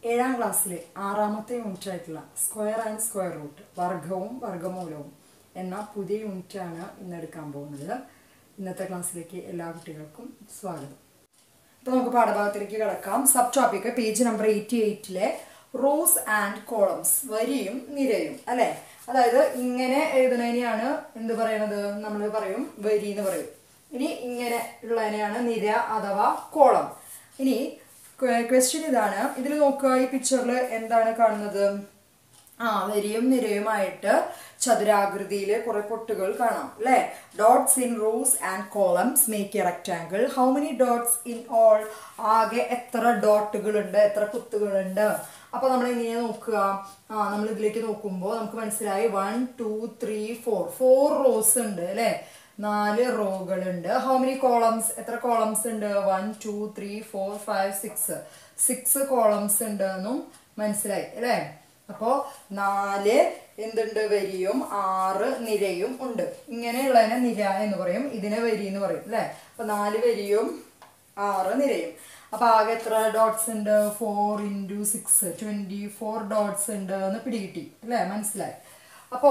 ഏഴാം ക്ലാസ്സിലെ ആറാമത്തെ യൂണിറ്റ് ആയിട്ടുള്ള സ്ക്വയർ ആൻഡ് സ്ക്വയർ റൂട്ട് വർഗവും വർഗമൂലവും എന്ന പുതിയ യൂണിറ്റാണ് ഇന്ന് എടുക്കാൻ പോകുന്നത്. ഇന്നത്തെ ക്ലാസ്സിലേക്ക് എല്ലാ കുട്ടികൾക്കും സ്വാഗതം. അപ്പോൾ നമുക്ക് പാഠഭാഗത്തിലേക്ക് കിടക്കാം. സബ് ടോപ്പിക് പേജ് നമ്പർ 88-ലെ റോസ് ആൻഡ് കോളംസ്, വരിയും നിരയും അല്ലേ. അതായത് ഇങ്ങനെ എഴുതുന്നതിനെയാണ് എന്ത് പറയുന്നത്, നമ്മൾ പറയും വരി എന്ന് പറയും. ഇനി ഇങ്ങനെ ഉള്ളതിനെയാണ് നിര അഥവാ കോളം. ഇനി ക്വസ്റ്റ്യൻ ഇതാണ്, ഇതിൽ നോക്കുക, ഈ പിക്ചറിൽ എന്താണ് കാണുന്നത്? വരിയും നിരയുമായിട്ട് ചതുരാകൃതിയിൽ കുറെ പൊട്ടുകൾ കാണാം അല്ലേ. Dots in rows and columns make a rectangle. How many dots in all? ആകെ എത്ര ഡോട്ടുകളുണ്ട്, എത്ര കുത്തുകളുണ്ട്? അപ്പൊ നമ്മൾ എങ്ങനെയാ നോക്കുക? നമ്മൾ ഇതിലേക്ക് നോക്കുമ്പോൾ നമുക്ക് മനസ്സിലായി 1 2 3 4 റോസ് ഉണ്ട് അല്ലെ, 4 റോകളുണ്ട്. How many columns? എത്ര കോളംസ് ഉണ്ട്? 1 2 3 4 5 6 കോളംസ് ഉണ്ട് എന്നും മനസ്സിലായി അല്ലെ. അപ്പോ 4 എന്തുണ്ട്? വരിയും 6 നിരയും ഉണ്ട്. ഇങ്ങനെയുള്ളതിനെ നിര എന്ന് പറയും, ഇതിനെ വരി എന്ന് പറയും അല്ലെ. അപ്പൊ 4 വരിയും 6 നിരയും. അപ്പൊ ആകെ എത്ര ഡോട്ട്സ് ഉണ്ട്? 4 × 6 24 ഡോട്ട്സ് ഉണ്ട് എന്ന് പിടികിട്ടി അല്ലെ, മനസ്സിലായി. അപ്പോ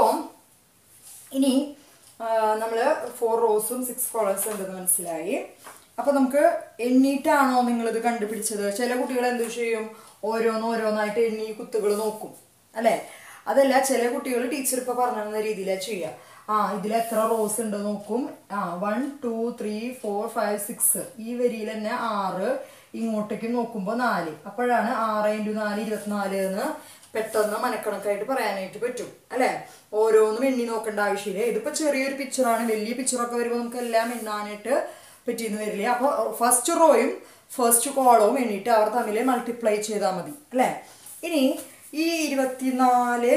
ഇനി നമ്മള് 4 റോസും 6 കോളംസും ഉണ്ടെന്ന് മനസ്സിലായി. അപ്പൊ നമുക്ക് എണ്ണീട്ടാണോ നിങ്ങളിത് കണ്ടുപിടിച്ചത്? ചില കുട്ടികൾ എന്ത് ചെയ്യും, ഓരോന്നായിട്ട് എണ്ണി കുത്തുകൾ നോക്കും അല്ലെ. അതല്ല, ചില കുട്ടികൾ ടീച്ചർ ഇപ്പൊ പറഞ്ഞ രീതിയിലാണ് ചെയ്യുക. ഇതിൽ എത്ര റോസ് ഉണ്ട് നോക്കും. 1 2 3 4 5 6, ഈ വരിയിൽ തന്നെ 6, ഇങ്ങോട്ടേക്ക് നോക്കുമ്പോൾ 4. അപ്പോഴാണ് 6 × 4 24 എന്ന് പെട്ടെന്ന് മനക്കണക്കായിട്ട് പറയാനായിട്ട് പറ്റും അല്ലെ. ഓരോന്നും എണ്ണി നോക്കേണ്ട ആവശ്യമില്ല. ഇതിപ്പോ ചെറിയൊരു പിക്ചറാണ്, വലിയ പിക്ചറൊക്കെ വരുമ്പോൾ നമുക്ക് എല്ലാം എണ്ണാനായിട്ട് പറ്റിയെന്ന് വരില്ല. അപ്പോൾ ഫസ്റ്റ് റോയും ഫസ്റ്റ് കോളവും എണ്ണിട്ട് അവർ തമ്മിൽ മൾട്ടിപ്ലൈ ചെയ്താൽ മതി അല്ലെ. ഇനി ഈ 24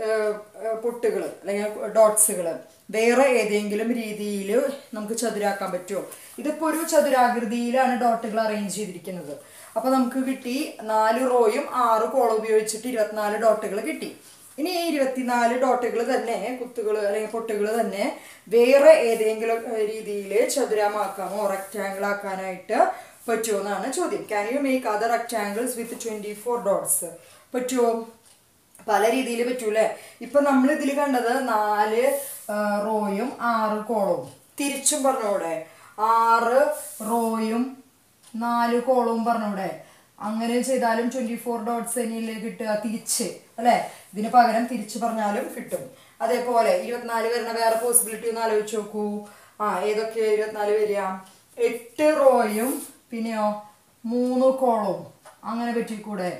പൊട്ടുകൾ അല്ലെങ്കിൽ ഡോട്ട്സുകൾ വേറെ ഏതെങ്കിലും രീതിയിൽ നമുക്ക് ചതുരാക്കാൻ പറ്റുമോ? ഇതിപ്പോ ഒരു ചതുരാകൃതിയിലാണ് ഡോട്ടുകൾ അറേഞ്ച് ചെയ്തിരിക്കുന്നത്. അപ്പൊ നമുക്ക് കിട്ടി 4 റോയും 6 കോളം ഉപയോഗിച്ചിട്ട് 24 ഡോട്ടുകൾ കിട്ടി. ഇനി ഈ 24 ഡോട്ടുകൾ തന്നെ, കുത്തുകൾ അല്ലെങ്കിൽ പൊട്ടുകൾ തന്നെ വേറെ ഏതെങ്കിലും രീതിയിൽ ചതുരമാക്കാമോ, റെക്ടാങ്കിൾ ആക്കാനായിട്ട് പറ്റുമോ എന്നാണ് ചോദ്യം. Can you make other rectangles with 24 dots? പറ്റുമോ? പല രീതിയിൽ പറ്റൂലേ. ഇപ്പൊ നമ്മൾ ഇതിൽ കണ്ടത് 4 റോയും 6 കോളവും. തിരിച്ചും പറഞ്ഞൂടെ, 6 റോയും 4 കോളവും പറഞ്ഞൂടെ. അങ്ങനെ ചെയ്താലും 24 ഡോട്ട്സ് തന്നെയല്ലേ കിട്ടുക തിരിച്ച് അല്ലെ. ഇതിന് പകരം തിരിച്ച് പറഞ്ഞാലും കിട്ടും. അതേപോലെ 24 വരുന്ന വേറെ പോസിബിലിറ്റി ഒന്ന് ആലോചിച്ച് നോക്കൂ. ഏതൊക്കെ 24 വരിക? 8 റോയും പിന്നെയോ 3 കോളവും. അങ്ങനെ പറ്റിക്കൂടെ?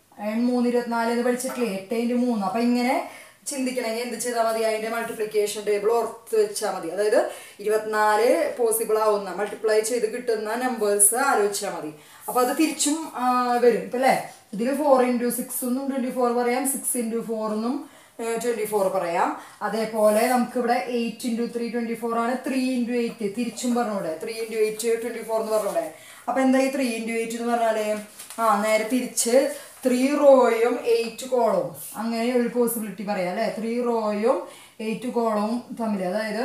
3 24 എന്ന് പഠിച്ചിട്ടില്ലേ, 8 × 3. അപ്പൊ ഇങ്ങനെ ചിന്തിക്കണമെങ്കിൽ എന്ത് ചെയ്താൽ മതി? അതിന്റെ മൾട്ടിപ്ലിക്കേഷൻ ടേബിൾ ഓർത്ത് വെച്ചാൽ മതി. അതായത് 24 പോസിബിൾ ആവുന്ന മൾട്ടിപ്ലൈ ചെയ്ത് കിട്ടുന്ന നമ്പേഴ്സ് ആലോചിച്ചാൽ മതി. അപ്പൊ അത് തിരിച്ചും വരും ഇപ്പൊ അല്ലെ. ഇതിൽ 4 × 6 എന്നും 24 പറയാം, 6 × 4 എന്നും 24 പറയാം. അതേപോലെ നമുക്ക് ഇവിടെ 8 × 3 24 ആണ്. 3 × 8 തിരിച്ചും പറഞ്ഞൂടെ, 3 × 8 24 എന്ന് പറഞ്ഞൂടെ. അപ്പൊ എന്താ ഈ 3 × 8 എന്ന് പറഞ്ഞാല്? നേരെ തിരിച്ച് 3 റോയും 8 കോളവും. അങ്ങനെ ഒരു പോസിബിലിറ്റി പറയാം അല്ലെ. 3 റോയും 8 കോളവും തമ്മിൽ, അതായത്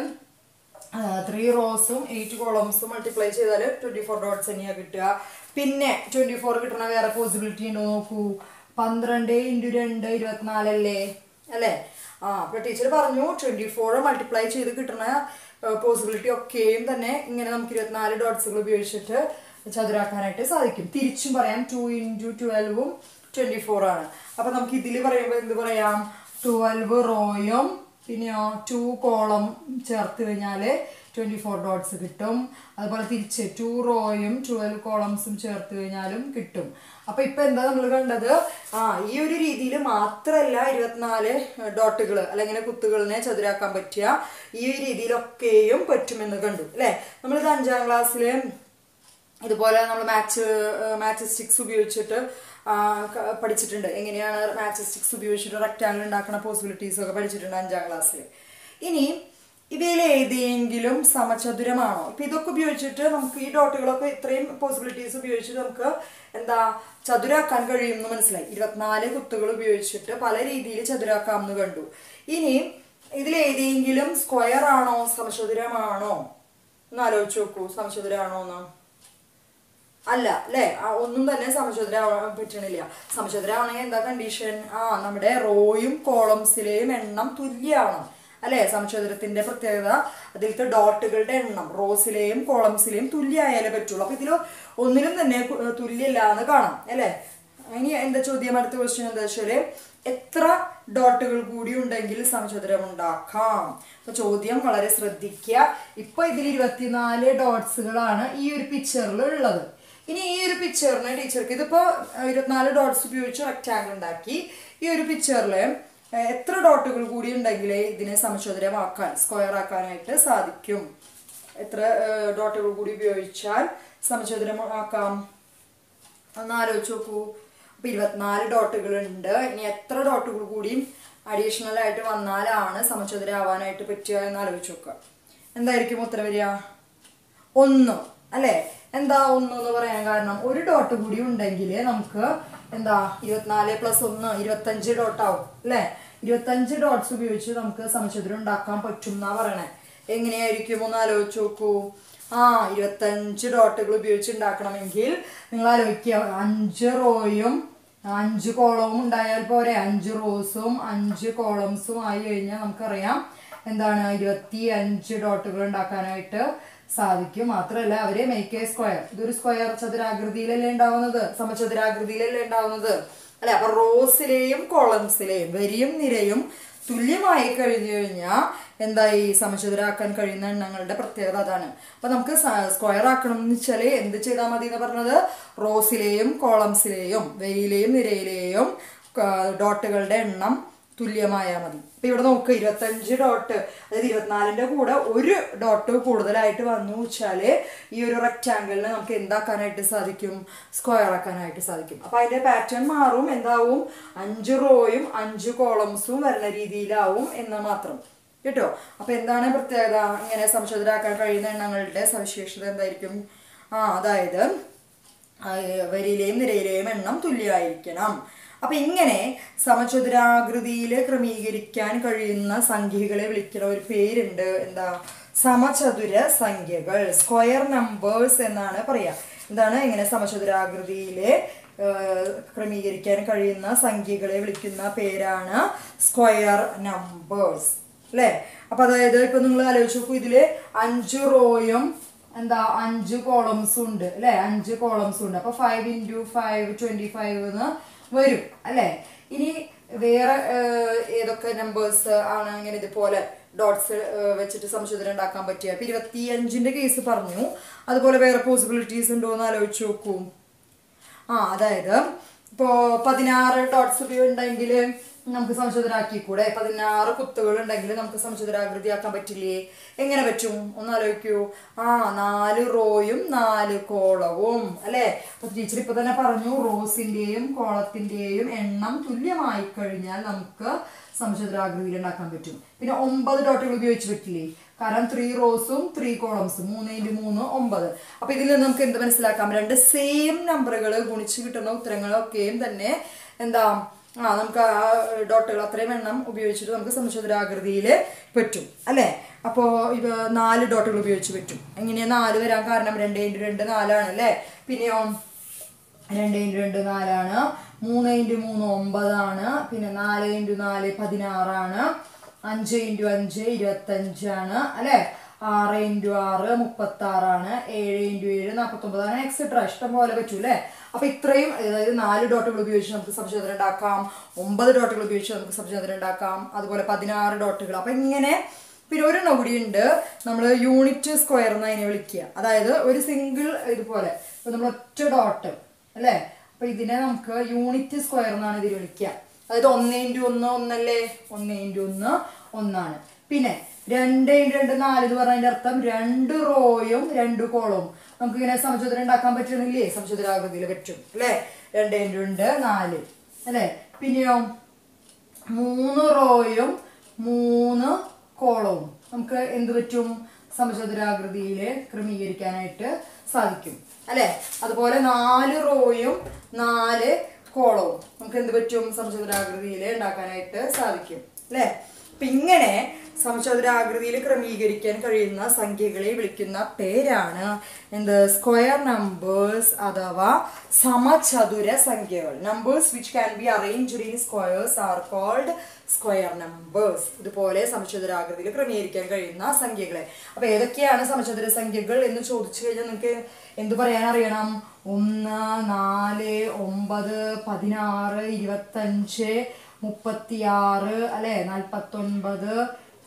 3 റോസും 8 കോളംസും മൾട്ടിപ്ലൈ ചെയ്താൽ 24 ഡോട്ട്സ് തന്നെയാണ് കിട്ടുക. പിന്നെ 24 കിട്ടണ വേറെ പോസിബിലിറ്റി ഉണ്ടോ നോക്കൂ. 12 × 2 24 അല്ലേ അല്ലെ. അപ്പൊ ടീച്ചർ പറഞ്ഞു 24 മൾട്ടിപ്ലൈ ചെയ്ത് കിട്ടുന്ന പോസിബിലിറ്റി ഒക്കെയും തന്നെ ഇങ്ങനെ നമുക്ക് 24 ഡോട്ട്സുകൾ ഉപയോഗിച്ചിട്ട് ചതുരാക്കാനായിട്ട് സാധിക്കും. തിരിച്ചും പറയാം, 2 × 12 24 ആണ്. അപ്പൊ നമുക്ക് ഇതിൽ പറയുമ്പോൾ എന്ത് പറയാം? 12 റോയും പിന്നെയോ 2 കോളം ചേർത്ത് കഴിഞ്ഞാല് 24 ഡോട്ട്സ് കിട്ടും. അതുപോലെ തിരിച്ച് 2 റോയും 12 കോളംസും ചേർത്ത് കഴിഞ്ഞാലും കിട്ടും. അപ്പൊ ഇപ്പൊ എന്താ നമ്മൾ കണ്ടത്? ഈ ഒരു രീതിയിൽ മാത്രല്ല 24 ഡോട്ടുകൾ അല്ലെങ്കിൽ കുത്തുകളിനെ ചതുരാക്കാൻ പറ്റിയ ഈ ഒരു രീതിയിലൊക്കെയും പറ്റുമെന്ന് കണ്ടു അല്ലെ. നമ്മളിത് 5ാം ക്ലാസ്സില് ഇതുപോലെ നമ്മൾ മാച്ച് സ്റ്റിക്സ് ഉപയോഗിച്ചിട്ട് പഠിച്ചിട്ടുണ്ട്. എങ്ങനെയാണ് മാച്ച് സ്റ്റിക്സ് ഉപയോഗിച്ചിട്ട് റെക്ടാങ്കിൾ ഉണ്ടാക്കുന്ന പോസിബിലിറ്റീസ് ഒക്കെ പഠിച്ചിട്ടുണ്ട് 5ാം ക്ലാസ്സിൽ. ഇനി ഇവയിൽ ഏതെങ്കിലും സമചതുരമാണോ? ഇപ്പൊ ഇതൊക്കെ ഉപയോഗിച്ചിട്ട് നമുക്ക് ഈ ഡോട്ടുകളൊക്കെ ഇത്രയും പോസിബിലിറ്റീസ് ഉപയോഗിച്ചിട്ട് നമുക്ക് എന്താ ചതുരാക്കാൻ കഴിയുമെന്ന് മനസ്സിലായി. 24 കുത്തുകൾ ഉപയോഗിച്ചിട്ട് പല രീതിയിൽ ചതുരാക്കാമെന്ന് കണ്ടു. ഇനി ഇതിലേതെങ്കിലും സ്ക്വയർ ആണോ സമചതുരമാണോ എന്ന് ആലോചിച്ച് നോക്കൂ. സമചതുരമാണോ എന്ന് അല്ല അല്ലെ, ഒന്നും തന്നെ സമചതുരാവാൻ പറ്റണില്ല. സമചതുരാവണമെങ്കിൽ എന്താ കണ്ടീഷൻ? നമ്മുടെ റോയും കോളംസിലെയും എണ്ണം തുല്യമാണ് അല്ലെ. സമചതുരത്തിന്റെ പ്രത്യേകത അതിലത്തെ ഡോട്ടുകളുടെ എണ്ണം റോസിലെയും കോളംസിലെയും തുല്യമായാലേ പറ്റുള്ളൂ. അപ്പൊ ഇതിൽ ഒന്നിനും തന്നെ തുല്യമില്ല എന്ന് കാണാം അല്ലെ. ഇനി എന്താ ചോദ്യം? അടുത്ത ക്വസ്റ്റ്യൻ എന്താ വെച്ചാല് എത്ര ഡോട്ടുകൾ കൂടി ഉണ്ടെങ്കിൽ സമചതുരം ഉണ്ടാക്കാം? അപ്പൊ ചോദ്യം വളരെ ശ്രദ്ധിക്കുക. ഇപ്പൊ ഇതിൽ 24 ഡോട്ട്സുകളാണ് ഈ ഒരു പിക്ചറിൽ ഉള്ളത്. ഇനി ഈ ഒരു പിക്ചറിന് ടീച്ചർക്ക് ഇതിപ്പോ 24 ഡോട്ട്സ് ഉപയോഗിച്ച് റെക്ടാങ്കിൾ ഉണ്ടാക്കി. ഈ ഒരു പിക്ചറില് എത്ര ഡോട്ടുകൾ കൂടി ഉണ്ടെങ്കിലേ ഇതിനെ സമചതുരമാക്കാൻ സ്ക്വയർ ആക്കാനായിട്ട് സാധിക്കും? എത്ര ഡോട്ടുകൾ കൂടി ഉപയോഗിച്ചാൽ സമചതുരമാക്കാം? ഒന്ന് ആലോചിച്ച് നോക്കൂ. അപ്പൊ 24 ഡോട്ടുകൾ ഉണ്ട്. ഇനി എത്ര ഡോട്ടുകൾ കൂടിയും അഡീഷണൽ ആയിട്ട് വന്നാലാണ് സമചതുരാവാനായിട്ട് പറ്റുക എന്ന് ആലോചിച്ച് നോക്കുക. എന്തായിരിക്കും ഉത്തരം വരിക? 1 അല്ലെ. എന്താ 1 എന്ന് പറയാൻ കാരണം? ഒരു ഡോട്ട് കൂടി ഉണ്ടെങ്കിൽ നമുക്ക് എന്താ 24 + 1 25 ഡോട്ടാവും അല്ലെ. 25 ഡോട്ട്സ് ഉപയോഗിച്ച് നമുക്ക് സമചതുരം ഉണ്ടാക്കാൻ പറ്റും എന്നാ പറയണേ. എങ്ങനെയായിരിക്കും ഒന്ന് ആലോചിച്ച് നോക്കൂ. 25 ഡോട്ടുകൾ ഉപയോഗിച്ച് ഉണ്ടാക്കണമെങ്കിൽ നിങ്ങൾ ആലോചിക്കുക, 5 റോയും 5 കോളവും ഉണ്ടായാൽ പോരെ. 5 റോസും 5 കോളംസും ആയി കഴിഞ്ഞാൽ നമുക്കറിയാം എന്താണ് 25 ഡോട്ടുകൾ ഉണ്ടാക്കാനായിട്ട് സാധിക്കും. മാത്രമല്ല അവരെ മേക്ക് എ സ്ക്വയർ. ഇതൊരു സ്ക്വയർ ചതുരാകൃതിയിലല്ലേ ഉണ്ടാവുന്നത്, സമചതുരാകൃതിയിലല്ലേ ഉണ്ടാവുന്നത് അല്ലെ. അപ്പൊ റോസിലെയും കോളംസിലെയും വരിയും നിരയും തുല്യമായി കഴിഞ്ഞു കഴിഞ്ഞാൽ എന്തായി സമചതുരാക്കാൻ കഴിയുന്ന എണ്ണങ്ങളുടെ പ്രത്യേകത അതാണ്. അപ്പൊ നമുക്ക് സ്ക്വയർ ആക്കണം എന്ന് വെച്ചാല് എന്ത് ചെയ്താൽ മതി എന്ന് പറഞ്ഞത്? റോസിലെയും കോളംസിലെയും വരിയിലെയും നിരയിലെയും ഡോട്ടുകളുടെ എണ്ണം തുല്യമായാൽ മതി. അപ്പൊ ഇവിടെ നോക്ക് 25 ഡോട്ട്, അതായത് 24ന്റെ കൂടെ ഒരു ഡോട്ട് കൂടുതലായിട്ട് വന്നു വെച്ചാല് ഈ ഒരു റെക്ടാങ്കിളിനെ നമുക്ക് എന്താക്കാനായിട്ട് സാധിക്കും? സ്ക്വയർ ആക്കാനായിട്ട് സാധിക്കും. അപ്പൊ അതിന്റെ പാറ്റേൺ മാറും. എന്താവും? 5 റോയും 5 കോളംസും വരുന്ന രീതിയിലാവും എന്ന് മാത്രം കേട്ടോ. അപ്പൊ എന്താണ് പ്രത്യേകത? ഇങ്ങനെ സമചതുരാക്കാൻ കഴിയുന്ന എണ്ണങ്ങളുടെ സവിശേഷത എന്തായിരിക്കും? അതായത് വരിയിലെയും നിരയിലെയും എണ്ണം തുല്യമായിരിക്കണം. അപ്പൊ ഇങ്ങനെ സമചതുരാകൃതിയിൽ ക്രമീകരിക്കാൻ കഴിയുന്ന സംഖ്യകളെ വിളിക്കുന്ന ഒരു പേരുണ്ട്. എന്താ? സമചതുര സംഖ്യകൾ, സ്ക്വയർ നമ്പേഴ്സ് എന്നാണ് പറയാ. എന്താണ്? ഇങ്ങനെ സമചതുരാകൃതിയിലെ ക്രമീകരിക്കാൻ കഴിയുന്ന സംഖ്യകളെ വിളിക്കുന്ന പേരാണ് സ്ക്വയർ നമ്പേഴ്സ് അല്ലെ. അപ്പൊ അതായത് ഇപ്പൊ നിങ്ങൾ ആലോചിച്ച് നോക്കൂ, ഇതില് 5 റോയും എന്താ 5 കോളംസും ഉണ്ട് അല്ലെ. 5 കോളംസും ഉണ്ട്. അപ്പൊ 5 × 5 25 എന്ന് വരും അല്ലെ. ഇനി വേറെ ഏതൊക്കെ നമ്പേഴ്സ് ആണ് ഇങ്ങനെ ഇതുപോലെ ഡോട്ട്സ് വെച്ചിട്ട് സമചതുരം ഉണ്ടാക്കാൻ പറ്റിയ? ഇപ്പൊ 25ന്റെ കേസ് പറഞ്ഞു. അതുപോലെ വേറെ പോസിബിലിറ്റീസ് ഉണ്ടോ എന്ന് ആലോചിച്ച് നോക്കൂ. അതായത് ഇപ്പോ 16 ഡോട്ട്സ് ഉണ്ടെങ്കിൽ നമുക്ക് സമചതുരാക്കിക്കൂടെ? 16 കുത്തുകൾ ഉണ്ടെങ്കിൽ നമുക്ക് സമചതുരാകൃതിയാക്കാൻ പറ്റില്ലേ? എങ്ങനെ പറ്റും ഒന്ന് ആലോചിക്കൂ. 4 റോയും 4 കോളവും അല്ലെ. അപ്പൊ ടീച്ചർ ഇപ്പൊ തന്നെ പറഞ്ഞു റോസിന്റെയും കോളത്തിന്റെയും എണ്ണം തുല്യമായി കഴിഞ്ഞാൽ നമുക്ക് സമചതുരാകൃതിയിൽ ഉണ്ടാക്കാൻ പറ്റും. പിന്നെ 9 ഡോട്ടുകൾ ഉപയോഗിച്ച് പറ്റില്ലേ? കാരണം 3 റോസും 3 കോളംസും 3 × 3 9. അപ്പൊ ഇതിൽ നിന്ന് നമുക്ക് എന്ത് മനസ്സിലാക്കാം? 2 സെയിം നമ്പറുകൾ ഗുണിച്ച് കിട്ടുന്ന ഉത്തരങ്ങളൊക്കെയും തന്നെ എന്താ നമുക്ക് ആ ഡോട്ടുകൾ അത്രയും എണ്ണം ഉപയോഗിച്ചിട്ട് നമുക്ക് സമചതുരാകൃതിയിൽ പറ്റും അല്ലെ. അപ്പോ 4 ഡോട്ടുകൾ ഉപയോഗിച്ച് പറ്റും. എങ്ങനെയാ 4 വരാൻ കാരണം? 2 × 2 4 ആണ് അല്ലെ. പിന്നെയോ 2 × 2 4 ആണ്. 3 × 3 9 ആണ്. പിന്നെ 4 × 4 16 ആണ്. 5 × 5 25 ആണ് അല്ലെ. 6 × 6 36 ആണ്. 7 × 7 49 ആണ്. എക്സെട്ര ഇഷ്ടം പോലെ പറ്റൂ അല്ലെ. അപ്പൊ ഇത്രയും, അതായത് 4 ഡോട്ടുകൾ ഉപയോഗിച്ച് നമുക്ക് സമചതുരം ഉണ്ടാക്കാം. 9 ഡോട്ടുകൾ ഉപയോഗിച്ച് നമുക്ക് സമചതുരം ഉണ്ടാക്കാം. അതുപോലെ 16 ഡോട്ടുകൾ. അപ്പൊ ഇങ്ങനെ പിന്നെ ഒരെണ്ണം കൂടി ഉണ്ട്. നമ്മൾ യൂണിറ്റ് സ്ക്വയർ എന്ന് അതിനെ വിളിക്കുക. അതായത് ഒരു സിംഗിൾ ഇതുപോലെ ഇപ്പൊ നമ്മൾ ഒറ്റ ഡോട്ട് അല്ലെ. അപ്പൊ ഇതിനെ നമുക്ക് യൂണിറ്റ് സ്ക്വയർ എന്നാണ് ഇതിൽ വിളിക്കുക. അതായത് 1 × 1 ഒന്നല്ലേ. 1 × 1 ഒന്നാണ്. പിന്നെ 2 × 2 4 എന്ന് പറഞ്ഞതിന്റെ അർത്ഥം 2 റോയും 2 കോളവും നമുക്ക് ഇങ്ങനെ സമചതുരം ഉണ്ടാക്കാൻ പറ്റുന്നില്ലേ? സമചതുരാകൃതിയിൽ പറ്റും അല്ലെ. 2 × 2 4 അല്ലെ. പിന്നെയോ 3 റോയും 3 കോളവും നമുക്ക് എന്ത് പറ്റും? സമചതുരാകൃതിയിൽ ക്രമീകരിക്കാനായിട്ട് സാധിക്കും അല്ലെ. അതുപോലെ 4 റോയും 4 കോളവും നമുക്ക് എന്ത് പറ്റും? സമചതുരാകൃതിയിൽ ഉണ്ടാക്കാനായിട്ട് സാധിക്കും അല്ലെ. അപ്പൊ ഇങ്ങനെ സമചതുരാകൃതിയിൽ ക്രമീകരിക്കാൻ കഴിയുന്ന സംഖ്യകളെ വിളിക്കുന്ന പേരാണ് എന്ത്? സ്ക്വയർ നമ്പേഴ്സ് അഥവാ സമചതുര സംഖ്യകൾ. Numbers which can be arranged in squares are called square numbers. ഇതുപോലെ സമചതുരാകൃതിയിൽ ക്രമീകരിക്കാൻ കഴിയുന്ന സംഖ്യകളെ. അപ്പൊ ഏതൊക്കെയാണ് സമചതുര സംഖ്യകൾ എന്ന് ചോദിച്ചു കഴിഞ്ഞാൽ നിങ്ങൾക്ക് എന്ത് പറയാൻ അറിയണം? 1, 4, 9, 16, 25, 36 അല്ലെ, 49,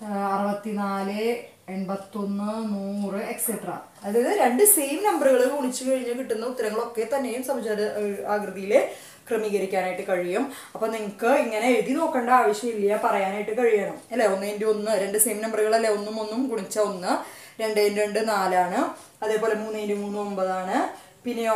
64, 81, 100 എക്സെട്ര. അതായത് രണ്ട് സെയിം നമ്പറുകൾ ഗുണിച്ചു കഴിഞ്ഞാൽ കിട്ടുന്ന ഉത്തരങ്ങളൊക്കെ തന്നെയും സമചതുര ആകൃതിയില് ക്രമീകരിക്കാനായിട്ട് കഴിയും. അപ്പൊ നിങ്ങൾക്ക് ഇങ്ങനെ എഴുതി നോക്കേണ്ട ആവശ്യമില്ല, പറയാനായിട്ട് കഴിയണം അല്ലെ. 1x1 രണ്ട് സെയിം നമ്പറുകളല്ലേ, 1 1 ഗുണിച്ച 1, 2x2 4 അതേപോലെ 3x3 9 പിന്നെയോ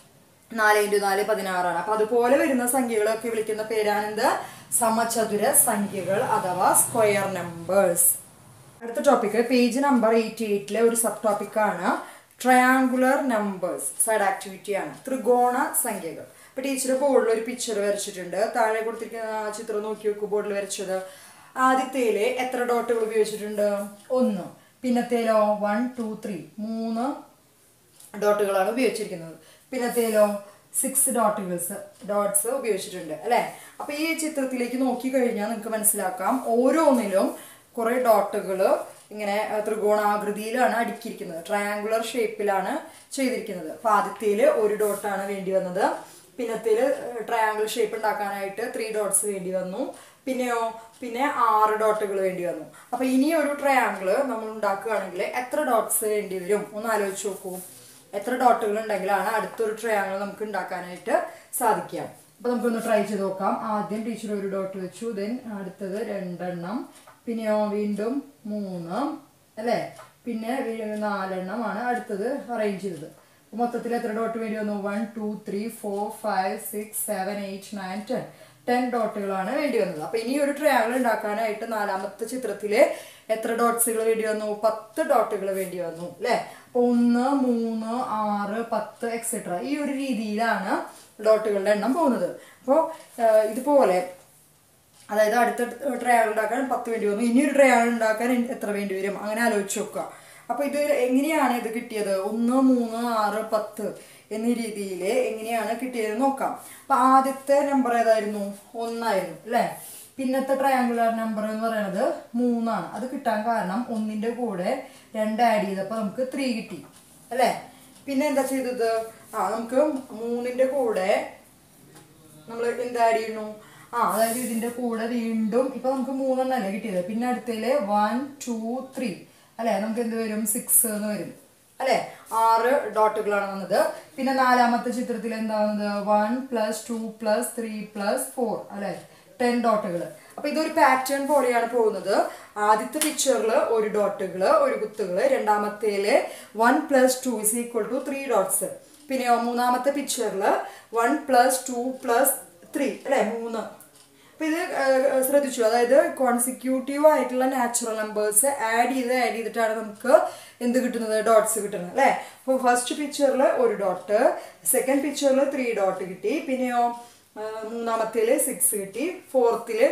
4x4 16. അപ്പൊ അതുപോലെ വരുന്ന സംഖ്യകളൊക്കെ വിളിക്കുന്ന പേരാണ് എന്ത്? സമചതുര സംഖ്യകൾ അഥവാ സ്ക്വയർ നമ്പേഴ്സ്. അടുത്ത ടോപ്പിക് പേജ് നമ്പർ 88 ഒരു സബ് ടോപ്പിക്കാണ് ട്രയാങ്കുലർ നമ്പേഴ്സ്. സൈഡ് ആക്ടിവിറ്റി ആണ് ത്രികോണ സംഖ്യകൾ. അപ്പൊ ടീച്ചർ ബോർഡിൽ ഒരു പിക്ചർ വരച്ചിട്ടുണ്ട്. താഴെ കൊടുത്തിരിക്കുന്ന ചിത്രം നോക്കി വെക്കും. ബോർഡിൽ വരച്ചത് ആദ്യത്തേല് എത്ര ഡോട്ടുകൾ ഉപയോഗിച്ചിട്ടുണ്ട്? 1. പിന്നത്തേലോ 1 2 3 3 ഡോട്ടുകളാണ് ഉപയോഗിച്ചിരിക്കുന്നത്. പിന്നത്തേലോ 6 ഡോട്ട്സ് ഉപയോഗിച്ചിട്ടുണ്ട് അല്ലെ. അപ്പൊ ഈ ചിത്രത്തിലേക്ക് നോക്കി കഴിഞ്ഞാൽ നിങ്ങൾക്ക് മനസ്സിലാക്കാം ഓരോന്നിലും കുറെ ഡോട്ടുകൾ ഇങ്ങനെ ത്രികോണാകൃതിയിലാണ് അടുക്കിയിരിക്കുന്നത്. ട്രയാങ്കുലർ ഷേപ്പിലാണ് ചെയ്തിരിക്കുന്നത്. അപ്പൊ ആദ്യത്തേല് 1 ഡോട്ടാണ് വേണ്ടി വന്നത്. പിന്നത്തേല് ട്രയാങ്കിൾ ഷേപ്പ് ഉണ്ടാക്കാനായിട്ട് 3 ഡോട്ട്സ് വേണ്ടി വന്നു. പിന്നെ 6 ഡോട്ടുകൾ വേണ്ടി വന്നു. അപ്പൊ ഇനി ഒരു ട്രയാങ്കിള് നമ്മൾ ഉണ്ടാക്കുകയാണെങ്കിൽ എത്ര ഡോട്ട്സ് വേണ്ടി വരും ഒന്ന് ആലോചിച്ച് നോക്കൂ. എത്ര ഡോട്ടുകൾ ഉണ്ടെങ്കിലാണ് അടുത്തൊരു ട്രയാങ്കിൾ നമുക്ക് ഉണ്ടാക്കാനായിട്ട് സാധിക്കുക. അപ്പൊ നമുക്കൊന്ന് ട്രൈ ചെയ്ത് നോക്കാം. ആദ്യം ടീച്ചർ 1 ഡോട്ട് വെച്ചു, ദെൻ അടുത്തത് 2 എണ്ണം, പിന്നെയോ വീണ്ടും 3 അല്ലെ, പിന്നെ 4 എണ്ണമാണ് അടുത്തത് അറേഞ്ച് ചെയ്തത്. മൊത്തത്തിൽ എത്ര ഡോട്ട് വേണ്ടി വന്നു? 1 2 3 4 5 6 7 8 9 10 ഡോട്ടുകളാണ് വേണ്ടി വന്നത്. അപ്പൊ ഇനി ഒരു ട്രയാങ്കിൾ ഉണ്ടാക്കാനായിട്ട് നാലാമത്തെ ചിത്രത്തില് എത്ര ഡോട്ട്സുകൾ വേണ്ടി വന്നു? 10 ഡോട്ടുകൾ വേണ്ടി വന്നു അല്ലെ. അപ്പൊ 1 3 6 10 എക്സെട്ര ഈ ഒരു രീതിയിലാണ് ഡോട്ടുകളുടെ എണ്ണം പോകുന്നത്. അപ്പോൾ ഇതുപോലെ അതായത് അടുത്ത ട്രയാങ്കിൾ ഉണ്ടാക്കാൻ 10 വേണ്ടി വന്നു. ഇനി ഒരു ട്രയാങ്കിൾ ഉണ്ടാക്കാൻ എത്ര വേണ്ടി വരും അങ്ങനെ ആലോചിച്ച് നോക്കുക. അപ്പൊ ഇത് എങ്ങനെയാണ് ഇത് കിട്ടിയത്? 1 3 6 10 എന്നീ രീതിയിൽ എങ്ങനെയാണ് കിട്ടിയത് നോക്കാം. അപ്പൊ ആദ്യത്തെ നമ്പർ ഏതായിരുന്നു? 1 ആയിരുന്നു അല്ലെ. പിന്നത്തെ ട്രയാങ്കുലർ നമ്പർ എന്ന് പറയുന്നത് 3 ആണ്. അത് കിട്ടാൻ കാരണം 1ന്റെ കൂടെ 2 ആഡ് ചെയ്തപ്പോ നമുക്ക് 3 കിട്ടി അല്ലെ. പിന്നെ എന്താ ചെയ്തത്? നമുക്ക് 3ന്റെ കൂടെ നമ്മൾ എന്താ ആഡ് ചെയ്യുന്നു? അതായത് ഇതിന്റെ കൂടെ വീണ്ടും ഇപ്പൊ നമുക്ക് 3 എണ്ണല്ലേ കിട്ടിയത്. പിന്നെ അടുത്തതില് 1 2 3 അല്ലെ, നമുക്ക് എന്ത് വരും? 6 എന്ന് വരും അല്ലെ. 6 ഡോട്ടുകളാണ് വന്നത്. പിന്നെ നാലാമത്തെ ചിത്രത്തിൽ എന്താ വന്നത്? 1 + 2 + 3 + 4 അല്ലെ, 10 ഡോട്ടുകൾ. അപ്പൊ ഇതൊരു പാറ്റേൺ പോലെയാണ് പോകുന്നത്. ആദ്യത്തെ പിക്ചറിൽ 1 ഡോട്ടുകൾ 1 കുത്തുകള്, രണ്ടാമത്തേല് 1 + 2 = 3 ഡോട്ട്സ്. പിന്നെ മൂന്നാമത്തെ പിക്ചറിൽ 1 + 2 + 3 അല്ലെ 3. അപ്പൊ ഇത് ശ്രദ്ധിച്ചു, അതായത് കോൺസിക്യൂട്ടീവ് ആയിട്ടുള്ള നാച്ചുറൽ നമ്പേഴ്സ് ആഡ് ചെയ്തിട്ടാണ് നമുക്ക് എന്ത് കിട്ടുന്നത്? ഡോട്ട്സ് കിട്ടുന്നത് അല്ലെ. അപ്പൊ ഫസ്റ്റ് പിക്ചറിൽ 1 ഡോട്ട്, സെക്കൻഡ് പിക്ചറിൽ 3 ഡോട്ട് കിട്ടി, പിന്നെയോ മൂന്നാമത്തേല് 6 കിട്ടി, ഫോർത്തില്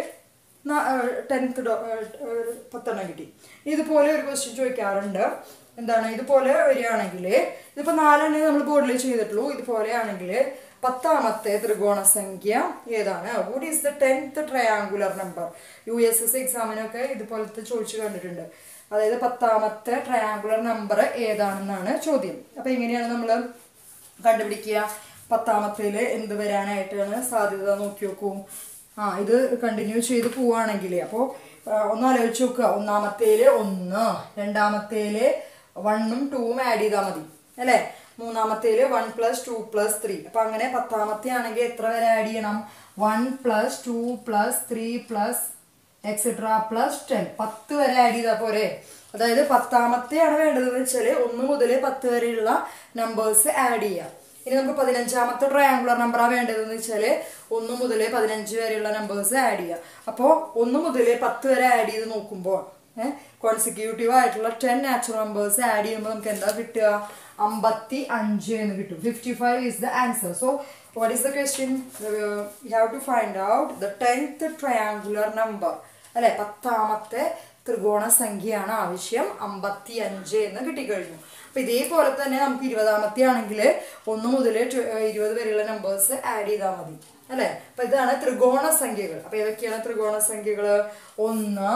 10 കിട്ടി. ഇതുപോലെ ഒരു ക്വസ്റ്റ്യൻ ചോദിക്കാറുണ്ട്. എന്താണ് ഇതുപോലെ വരികയാണെങ്കിൽ, ഇതിപ്പോ 4 നമ്മൾ ബോർഡിൽ ചെയ്തിട്ടുള്ളൂ. ഇതുപോലെ ആണെങ്കിൽ 10ാമത്തെ ത്രികോണ സംഖ്യ ഏതാണ്? What is the 10th triangular number? USS എക്സാമിനൊക്കെ ഇതുപോലത്തെ ചോദിച്ചു കണ്ടിട്ടുണ്ട്. അതായത് 10ാമത്തെ ട്രയാങ്കുലർ നമ്പർ ഏതാണെന്നാണ് ചോദ്യം. അപ്പൊ എങ്ങനെയാണ് നമ്മൾ കണ്ടുപിടിക്കുക? 10ാമത്തേല് എന്ത് വരാനായിട്ടാണ് സാധ്യത നോക്കി നോക്കൂ. ഇത് കണ്ടിന്യൂ ചെയ്ത് പോവുകയാണെങ്കിൽ അപ്പോൾ ഒന്ന് ആലോചിച്ച് നോക്കുക. ഒന്നാമത്തേല് 1, രണ്ടാമത്തേല് 1ഉം 2ഉം ആഡ് ചെയ്താൽ മതി അല്ലെ. മൂന്നാമത്തേല് 1 + 2 + 3. അപ്പൊ അങ്ങനെ 10ാമത്തെ ആണെങ്കിൽ എത്ര വരെ ആഡ് ചെയ്യണം? 1 + 2 + 3 + എക്സെട്ര +10 10 വരെ ആഡ് ചെയ്താൽ പോരെ. അതായത് 10ാമത്തെയാണ് വേണ്ടതെന്ന് വെച്ചാൽ 1 മുതൽ 10 വരെയുള്ള നമ്പേഴ്സ് ആഡ് ചെയ്യാം. ഇനി നമുക്ക് 15ാമത്തെ ട്രയാങ്കുലർ നമ്പറാണ് വേണ്ടതെന്ന് വെച്ചാൽ 1 മുതൽ 15 വരെയുള്ള നമ്പേഴ്സ് ആഡ് ചെയ്യാം. അപ്പോൾ 1 മുതൽ 10 വരെ ആഡ് ചെയ്ത് നോക്കുമ്പോൾ കോൺസിക്യൂട്ടീവ് ആയിട്ടുള്ള 10 നാച്ചുറൽ നമ്പേഴ്സ് ആഡ് ചെയ്യുമ്പോൾ നമുക്ക് എന്താ കിട്ടുക? 55 എന്ന് കിട്ടും. 55 is the answer. So what is the question? You have to find out the 10th triangular number അല്ലെ. 10ാമത്തെ ത്രികോണ സംഖ്യയാണ് ആവശ്യം. 55 എന്ന് കിട്ടിക്കഴിഞ്ഞു. അപ്പൊ ഇതേപോലെ തന്നെ നമുക്ക് 20ാമത്തെ ആണെങ്കിൽ 1 മുതൽ 20 വരെയുള്ള നമ്പേഴ്സ് ആഡ് ചെയ്താൽ മതി അല്ലെ. അപ്പൊ ഇതാണ് ത്രികോണ സംഖ്യകൾ. അപ്പൊ ഏതൊക്കെയാണ് ത്രികോണ സംഖ്യകള്? 1,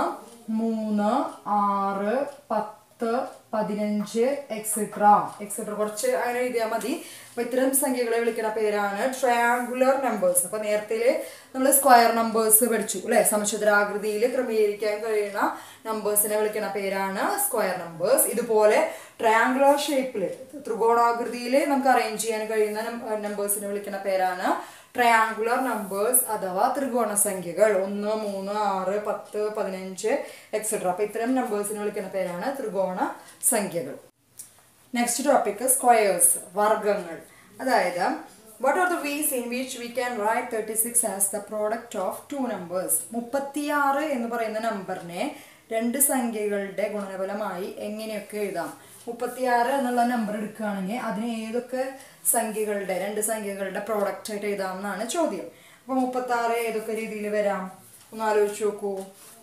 3, 6, 10, 15 എക്സെട്ര കുറച്ച് അങ്ങനെ എഴുതിയാൽ മതി. അപ്പൊ ഇത്തരം സംഖ്യകളെ വിളിക്കുന്ന പേരാണ് ട്രയാങ്കുലർ നമ്പേഴ്സ്. അപ്പൊ നേരത്തെ നമ്മൾ സ്ക്വയർ നമ്പേഴ്സ് പഠിച്ചു അല്ലെ. സമചതുരാകൃതിയിൽ ക്രമീകരിക്കാൻ കഴിയുന്ന നമ്പേഴ്സിനെ വിളിക്കുന്ന പേരാണ് സ്ക്വയർ നമ്പേഴ്സ്. ഇതുപോലെ ട്രയാങ്കുലർ ഷേപ്പിൽ ത്രികോണാകൃതിയിൽ നമുക്ക് അറേഞ്ച് ചെയ്യാൻ കഴിയുന്ന നമ്പേഴ്സിനെ വിളിക്കുന്ന പേരാണ് ട്രയാങ്കുലർ നമ്പേഴ്സ് അഥവാ ത്രികോണ സംഖ്യകൾ. 1, 3, 6, 10, 15 എക്സെട്ര. അപ്പൊ ഇത്തരം നമ്പേഴ്സിനെ വിളിക്കുന്ന പേരാണ് ത്രികോണ സംഖ്യകൾ. നെക്സ്റ്റ് ടോപ്പിക് സ്ക്വയേഴ്സ്, വർഗങ്ങൾ. അതായത് what are the ways in which we can write 36 as the product of two numbers? 36 എന്ന് പറയുന്ന നമ്പറിനെ രണ്ട് സംഖ്യകളുടെ ഗുണനഫലമായി എങ്ങനെയൊക്കെ എഴുതാം? 36 എന്നുള്ള നമ്പർ എടുക്കുകയാണെങ്കിൽ അതിന് ഏതൊക്കെ സംഖ്യകളുടെ രണ്ട് സംഖ്യകളുടെ പ്രോഡക്റ്റ് ആയിട്ട് എഴുതാം എന്നാണ് ചോദ്യം. അപ്പൊ 36 ഏതൊക്കെ രീതിയിൽ വരാം ഒന്ന് ആലോചിച്ച് നോക്കൂ.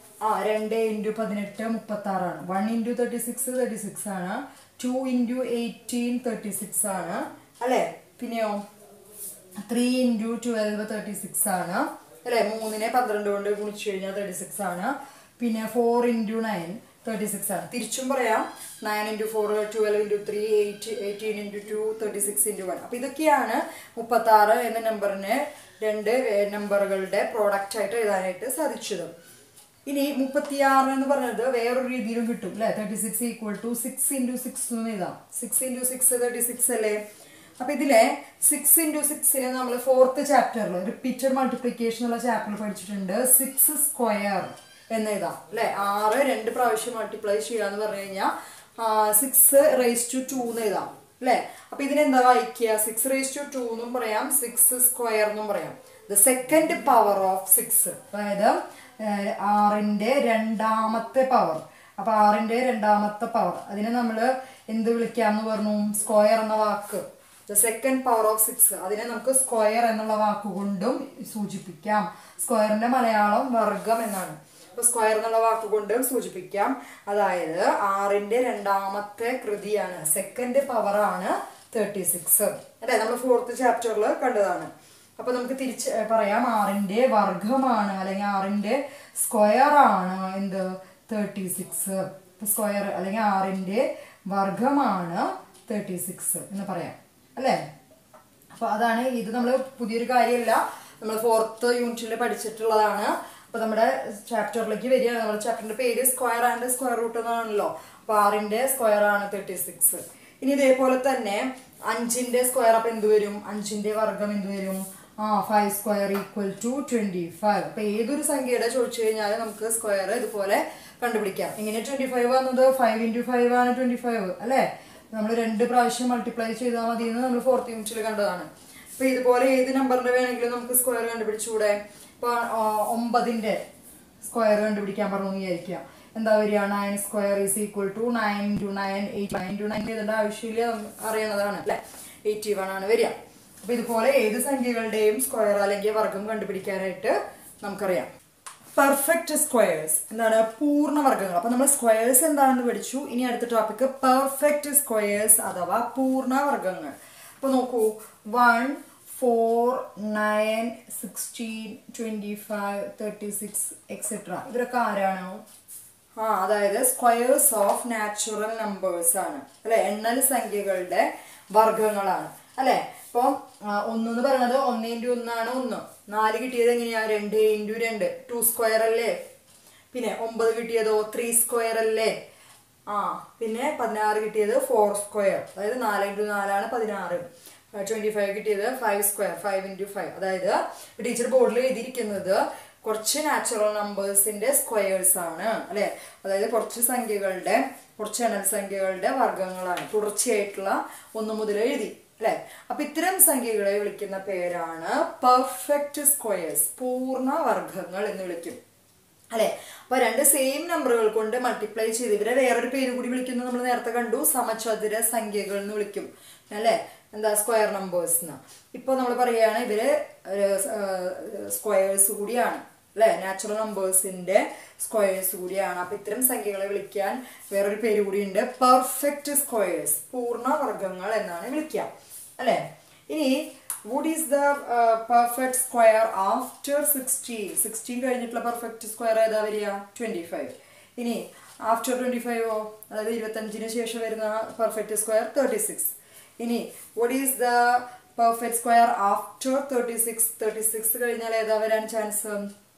2 × 18 36 ആണ്. 1 × 36 36 ആണ്. 2 × 18 36 ആണ് അല്ലെ. പിന്നെയോ 3 × 12 36 ആണ് അല്ലെ. 3നെ 12 കൊണ്ട് ഗുണിച്ചു കഴിഞ്ഞാൽ 36 ആണ്. പിന്നെ 4 × 9 36 ആണ്. തിരിച്ചും പറയാം 9 × 4 12 × 3 18 × 2 36 × 1. അപ്പൊ ഇതൊക്കെയാണ് 36 എന്ന നമ്പറിനെ രണ്ട് നമ്പറുകളുടെ പ്രോഡക്റ്റ് ആയിട്ട് എഴുതാനായിട്ട് സാധിച്ചത്. ഇനി 36 എന്ന് പറഞ്ഞത് വേറൊരു രീതിയിലും കിട്ടും അല്ലെ. 36 = 6 × 6 എന്ന് എഴുതാം. 6 × 6 36 അല്ലേ. അപ്പൊ ഇതിലെ 6 × 6 നമ്മൾ 4th ചാപ്റ്ററിൽ റിപ്പീറ്റഡ് മൾട്ടിപ്ലിക്കേഷൻ ഉള്ള ചാപ്റ്ററിൽ പഠിച്ചിട്ടുണ്ട്. 6 സ്ക്വയർ എന്ന് എഴുതാം അല്ലെ. 6 2 പ്രാവശ്യം മൾട്ടിപ്ലൈ ചെയ്യാന്ന് പറഞ്ഞു കഴിഞ്ഞാൽ 6 raised to 2 എന്ന് എഴുതാം അല്ലെ. അപ്പൊ ഇതിനെന്താ വായിക്കുക? 6 raised to 2 എന്നും പറയാം, 6 സ്ക്വയർ എന്നും പറയാം. ദ സെക്കൻഡ് പവർ ഓഫ് 6, അതായത് 6ന്റെ രണ്ടാമത്തെ പവർ. അപ്പൊ 6ന്റെ രണ്ടാമത്തെ പവർ അതിനെ നമ്മൾ എന്ത് വിളിക്കാന്ന് പറഞ്ഞു? സ്ക്വയർ എന്ന വാക്ക്. ദ സെക്കൻഡ് പവർ ഓഫ് 6 അതിനെ നമുക്ക് സ്ക്വയർ എന്നുള്ള വാക്കുകൊണ്ടും സൂചിപ്പിക്കാം. സ്ക്വയറിന്റെ മലയാളം വർഗം എന്നാണ്. അപ്പൊ സ്ക്വയർ എന്നുള്ള വാക്കുകൊണ്ടും സൂചിപ്പിക്കാം. അതായത് 6ന്റെ രണ്ടാമത്തെ കൃതിയാണ്, സെക്കൻഡ് പവർ ആണ് 36 അല്ലെ. നമ്മൾ 4th ചാപ്റ്ററിൽ കണ്ടതാണ്. അപ്പൊ നമുക്ക് തിരിച്ച് പറയാം 6ന്റെ വർഗമാണ് അല്ലെങ്കിൽ 6ന്റെ സ്ക്വയർ ആണ് എന്ത്? 36. സ്ക്വയർ അല്ലെങ്കിൽ 6ന്റെ വർഗമാണ് 36 എന്ന് പറയാം അല്ലെ. അപ്പൊ അതാണ് ഇത്. നമ്മൾ പുതിയൊരു കാര്യമല്ല, നമ്മൾ 4th യൂണിറ്റിൽ പഠിച്ചിട്ടുള്ളതാണ്. അപ്പൊ നമ്മുടെ ചാപ്റ്ററിലേക്ക് വരികയാണ്. നമ്മുടെ ചാപ്റ്ററിന്റെ പേര് സ്ക്വയർ ആൻഡ് സ്ക്വയർ റൂട്ട് എന്നാണല്ലോ. അപ്പൊ 6ന്റെ സ്ക്വയർ ആണ് 36. ഇനി ഇതേപോലെ തന്നെ 5ന്റെ സ്ക്വയർ അപ്പൊ എന്ത് വരും? 5ന്റെ വർഗം എന്ത് വരും? 5 സ്ക്വയർ = 25. അപ്പൊ ഏതൊരു സംഖ്യയുടെ ചോദിച്ചു കഴിഞ്ഞാൽ നമുക്ക് സ്ക്വയർ ഇതുപോലെ കണ്ടുപിടിക്കാം. എങ്ങനെ 25 വന്നത്? 5 × 5 ആണ് 25 അല്ലെ. നമ്മൾ 2 പ്രാവശ്യം മൾട്ടിപ്ലൈ ചെയ്താൽ മതി എന്ന് നമ്മൾ 4th യൂണിറ്റിൽ കണ്ടതാണ്. അപ്പൊ ഇതുപോലെ ഏത് നമ്പറിന്റെ വേണമെങ്കിലും നമുക്ക് സ്ക്വയർ കണ്ടുപിടിച്ചുകൂടെ? ഇപ്പൊ 9ന്റെ സ്ക്വയർ കണ്ടുപിടിക്കാൻ പറഞ്ഞു വിചാരിക്കുക. എന്താ വരിക? 9 സ്ക്വയർ = 9 × 9 8. 9 × 9 എഴുതേണ്ട ആവശ്യമില്ല, അറിയണതാണ് അല്ലെ. 81 ആണ് വരിക. അപ്പൊ ഇതുപോലെ ഏത് സംഖ്യകളുടെയും സ്ക്വയർ അല്ലെങ്കിൽ വർഗം കണ്ടുപിടിക്കാനായിട്ട് നമുക്കറിയാം. പെർഫെക്റ്റ് സ്ക്വയേഴ്സ് എന്താണ്? പൂർണ്ണവർഗങ്ങൾ. അപ്പൊ നമ്മൾ സ്ക്വയേഴ്സ് എന്താണെന്ന് പഠിച്ചു. ഇനി അടുത്ത ടോപ്പിക് പെർഫെക്റ്റ് സ്ക്വയേഴ്സ് അഥവാ പൂർണ്ണവർഗങ്ങൾ. അപ്പൊ നോക്കൂ, 1 4 9 16 25 36 എക്സെട്ര ഇവരൊക്കെ ആരാണോ? അതായത് സ്ക്വയേഴ്സ് ഓഫ് നാച്ചുറൽ നമ്പേഴ്സ് ആണ് അല്ലെ. എണ്ണൽ സംഖ്യകളുടെ വർഗങ്ങളാണ് അല്ലെ. ഇപ്പൊ 1 എന്ന് പറയുന്നത് 1 × 1 ആണ് 1. 4 കിട്ടിയത് എങ്ങനെയാ? 2 × 2 2 സ്ക്വയർ അല്ലേ. പിന്നെ 9 കിട്ടിയതോ 3 സ്ക്വയർ അല്ലേ. പിന്നെ 16 കിട്ടിയത് 4 സ്ക്വയർ, അതായത് 4 × 4 ആണ് 16. 25 കിട്ടിയത് 5 സ്ക്വയർ 5 × 5. അതായത് ടീച്ചർ ബോർഡിൽ എഴുതിയിരിക്കുന്നത് കുറച്ച് നാച്ചുറൽ നമ്പേഴ്സിന്റെ സ്ക്വയേഴ്സ് ആണ് അല്ലെ. അതായത് കുറച്ച് എണ്ണൽ സംഖ്യകളുടെ വർഗങ്ങളാണ്. തുടർച്ചയായിട്ടുള്ള 1 മുതൽ എഴുതി അല്ലെ. അപ്പൊ ഇത്തരം സംഖ്യകളെ വിളിക്കുന്ന പേരാണ് പെർഫെക്റ്റ് സ്ക്വയേഴ്സ്, പൂർണ്ണ വർഗങ്ങൾ എന്ന് വിളിക്കും അല്ലെ. അപ്പൊ രണ്ട് സെയിം നമ്പറുകൾ കൊണ്ട് മൾട്ടിപ്ലൈ ചെയ്ത് ഇവരെ വേറൊരു പേര് കൂടി വിളിക്കുന്നത് നമ്മൾ നേരത്തെ കണ്ടു, സമചതുര സംഖ്യകൾ എന്ന് വിളിക്കും അല്ലെ. എന്താ? Square numbers. ഇപ്പൊ നമ്മൾ പറയുകയാണ് ഇവര് സ്ക്വയേഴ്സ് കൂടിയാണ് അല്ലെ, നാച്ചുറൽ നമ്പേഴ്സിന്റെ സ്ക്വയേഴ്സ് കൂടിയാണ്. അപ്പൊ ഇത്തരം സംഖ്യകളെ വിളിക്കാൻ വേറൊരു പേര് കൂടിയുണ്ട്, പെർഫെക്റ്റ് സ്ക്വയേഴ്സ്, പൂർണ്ണവർഗങ്ങൾ എന്നാണ് വിളിക്കുക അല്ലെ. ഇനി what is the perfect square after 16 കഴിഞ്ഞിട്ടുള്ള പെർഫെക്റ്റ് സ്ക്വയർ ഏതാ വരിക? 25. ഇനി ആഫ്റ്റർ 25 അതായത് 25 ശേഷം വരുന്ന പെർഫെക്റ്റ് സ്ക്വയർ 36. ഇനി what is the perfect square after 36? 36 കഴിഞ്ഞാൽ ഏതാ വരാൻ ചാൻസ്?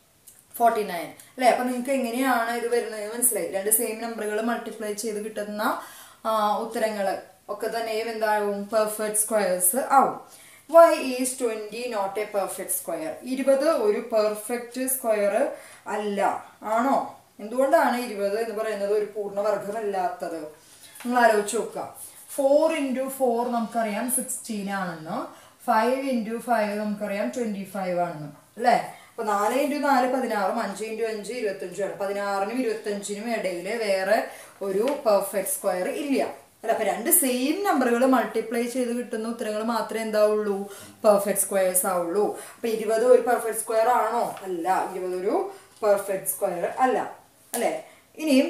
49 അല്ലെ. അപ്പൊ നിങ്ങൾക്ക് എങ്ങനെയാണ് ഇത് വരുന്നത് മനസ്സിലായി. രണ്ട് സെയിം നമ്പറുകൾ മൾട്ടിപ്ലൈ ചെയ്ത് കിട്ടുന്ന ഉത്തരങ്ങൾ ഒക്കെ തന്നെയും എന്താവും? പെർഫെക്റ്റ് സ്ക്വയേഴ്സ് ആവും. Why is 20 not a perfect square? 20 ഒരു പെർഫെക്റ്റ് സ്ക്വയർ അല്ല, ആണോ? എന്തുകൊണ്ടാണ് 20 എന്ന് പറയുന്നത് ഒരു പൂർണ്ണവർഗമല്ലാത്തത്? നിങ്ങൾ ആലോചിച്ച് നോക്കുക. 4 into 4 നമുക്കറിയാം 16 ആണെന്ന്, 5 into 5 നമുക്കറിയാം 25 ആണെന്ന് അല്ലേ. അപ്പൊ 4 into 4 16, 5 into 5 25 ആണ്. 16നും 25നും ഇടയിൽ വേറെ ഒരു പെർഫെക്റ്റ് സ്ക്വയർ ഇല്ല അല്ല. അപ്പൊ രണ്ട് സെയിം നമ്പറുകൾ മൾട്ടിപ്ലൈ ചെയ്ത് കിട്ടുന്ന ഉത്തരങ്ങൾ മാത്രമേ എന്താവുള്ളൂ? പെർഫെക്റ്റ് സ്ക്വയേഴ്സ് ആവുള്ളൂ. അപ്പൊ 20 ഒരു പെർഫെക്റ്റ് സ്ക്വയർ ആണോ? അല്ല, 20 ഒരു പെർഫെക്റ്റ് സ്ക്വയർ അല്ല അല്ലെ. ഇനിയും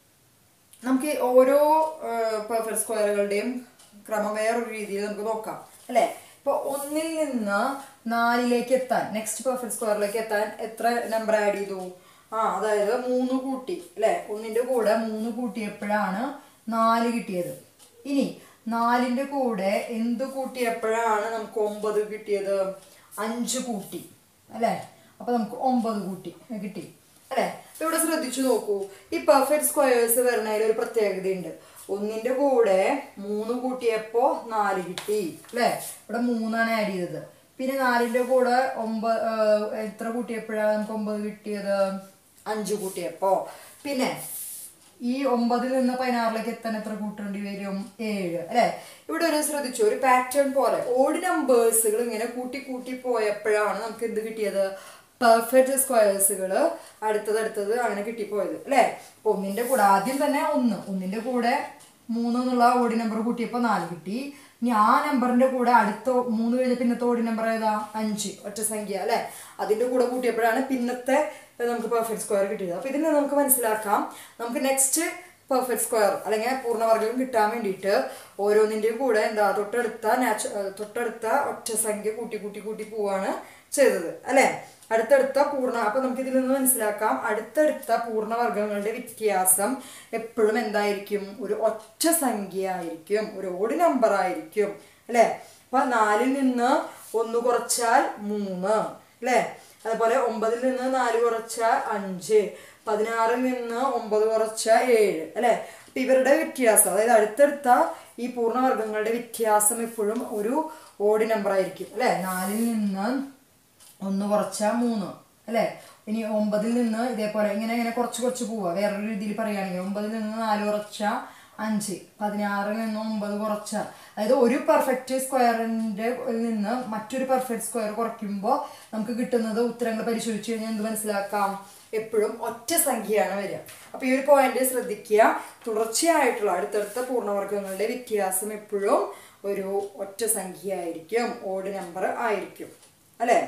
നമുക്ക് ഓരോ പെർഫെക്റ്റ് സ്ക്വയറുകളുടെയും ക്രമം വേറൊരു രീതിയിൽ നമുക്ക് നോക്കാം അല്ലെ. ഇപ്പൊ 1ൽ നിന്ന് 4ലേക്ക് എത്താൻ, നെക്സ്റ്റ് പെർഫെക്റ്റ് സ്ക്വയറിലേക്ക് എത്താൻ എത്ര നമ്പർ ആഡ് ചെയ്തു? അതായത് 3 കൂട്ടി അല്ലെ. 1ന്റെ കൂടെ 3 കൂട്ടിയപ്പോഴാണ് 4 കിട്ടിയത്. ഇനി 4ന്റെ കൂടെ എന്ത് കൂട്ടിയപ്പോഴാണ് നമുക്ക് 9 കിട്ടിയത്? 5 കൂട്ടി അല്ലെ. അപ്പൊ നമുക്ക് 9 കിട്ടി അല്ലെ. ഇവിടെ ശ്രദ്ധിച്ചു നോക്കൂ, ഈ പെർഫെക്റ്റ് സ്ക്വയേഴ്സ് വരുന്നതിൽ ഒരു പ്രത്യേകതയുണ്ട്. 1ന്റെ കൂടെ 3 കൂട്ടിയപ്പോ 4 കിട്ടി അല്ലെ. ഇവിടെ 3 ആഡ് ചെയ്തത്. പിന്നെ 4ന്റെ കൂടെ 9 എത്ര കൂട്ടിയപ്പോഴാണ് നമുക്ക് 9 കിട്ടിയത്? 5 കൂട്ടിയപ്പോ. പിന്നെ ഈ 9ൽ നിന്ന് 16ലേക്ക് എത്താൻ എത്ര കൂട്ടേണ്ടി വരും? 7 അല്ലെ. ഇവിടെ ഒരു ശ്രദ്ധിച്ചു, ഒരു പാറ്റേൺ പോലെ ഓഡ് നമ്പേഴ്സുകൾ ഇങ്ങനെ കൂട്ടി പോയപ്പോഴാണ് നമുക്ക് എന്ത് കിട്ടിയത്? പെർഫെക്റ്റ് സ്ക്വയേഴ്സുകൾ അടുത്തത് അങ്ങനെ കിട്ടിപ്പോയത് അല്ലെ. അപ്പൊ 1ന്റെ കൂടെ ആദ്യം തന്നെ 1ന്റെ കൂടെ 3 എന്നുള്ള ഓടി നമ്പർ കൂട്ടിയപ്പോൾ 4 കിട്ടി. ഇനി ആ നമ്പറിന്റെ കൂടെ അടുത്ത 3 കഴിഞ്ഞ പിന്നത്തെ ഓടി നമ്പർ ഏതാ? 5, ഒറ്റ സംഖ്യ അല്ലെ. അതിന്റെ കൂടെ കൂട്ടിയപ്പോഴാണ് പിന്നത്തെ നമുക്ക് പെർഫെക്റ്റ് സ്ക്വയർ കിട്ടിയത്. അപ്പൊ ഇതിൽ നിന്ന് നമുക്ക് മനസ്സിലാക്കാം, നമുക്ക് നെക്സ്റ്റ് പെർഫെക്റ്റ് സ്ക്വയർ അല്ലെങ്കിൽ പൂർണ്ണവർഗം കിട്ടാൻ വേണ്ടിയിട്ട് ഓരോന്നിന്റെയും കൂടെ എന്താ തൊട്ടടുത്ത ഒറ്റ സംഖ്യ കൂട്ടി പോവാണ് ചെയ്തത് അല്ലെ. അപ്പൊ നമുക്ക് ഇതിൽ നിന്ന് മനസ്സിലാക്കാം, അടുത്തടുത്ത പൂർണ്ണവർഗങ്ങളുടെ വ്യത്യാസം എപ്പോഴും എന്തായിരിക്കും? ഒരു ഒറ്റ സംഖ്യ ആയിരിക്കും, ഒരു ഓഡ് നമ്പർ ആയിരിക്കും അല്ലെ. അപ്പൊ 4ൽ നിന്ന് 1 കുറച്ചാൽ 3 അല്ലെ. അതുപോലെ 9ൽ നിന്ന് 4 കുറച്ചാൽ 5, 16ൽ നിന്ന് 9 കുറച്ചാൽ 7 അല്ലെ. അപ്പൊ ഇവരുടെ വ്യത്യാസം, അതായത് അടുത്തടുത്ത ഈ പൂർണ്ണവർഗങ്ങളുടെ വ്യത്യാസം എപ്പോഴും ഒരു ഓഡ് നമ്പർ ആയിരിക്കും അല്ലെ. 4ൽ നിന്ന് 1 കുറച്ചാൽ 3 അല്ലെ. ഇനി 9ൽ നിന്ന് ഇതേപോലെ ഇങ്ങനെ കുറച്ച് പോവുക. വേറൊരു രീതിയിൽ പറയുകയാണെങ്കിൽ 9ൽ നിന്ന് 4 കുറച്ചാൽ 5, 16ൽ നിന്ന് 9 കുറച്ചാൽ, അതായത് ഒരു പെർഫെക്റ്റ് സ്ക്വയറിന്റെ നിന്ന് മറ്റൊരു പെർഫെക്റ്റ് സ്ക്വയർ കുറയ്ക്കുമ്പോൾ നമുക്ക് കിട്ടുന്നത് ഉത്തരങ്ങൾ പരിശോധിച്ചു കഴിഞ്ഞാൽ എന്ത് മനസ്സിലാക്കാം? എപ്പോഴും ഒറ്റ സംഖ്യയാണ് വരിക. അപ്പൊ ഈ ഒരു പോയിന്റ് ശ്രദ്ധിക്കുക, തുടർച്ചയായിട്ടുള്ള അടുത്തടുത്ത പൂർണ്ണവർഗങ്ങളുടെ വ്യത്യാസം എപ്പോഴും ഒരു ഒറ്റ സംഖ്യ ആയിരിക്കും, ഓഡ് നമ്പർ ആയിരിക്കും അല്ലെ.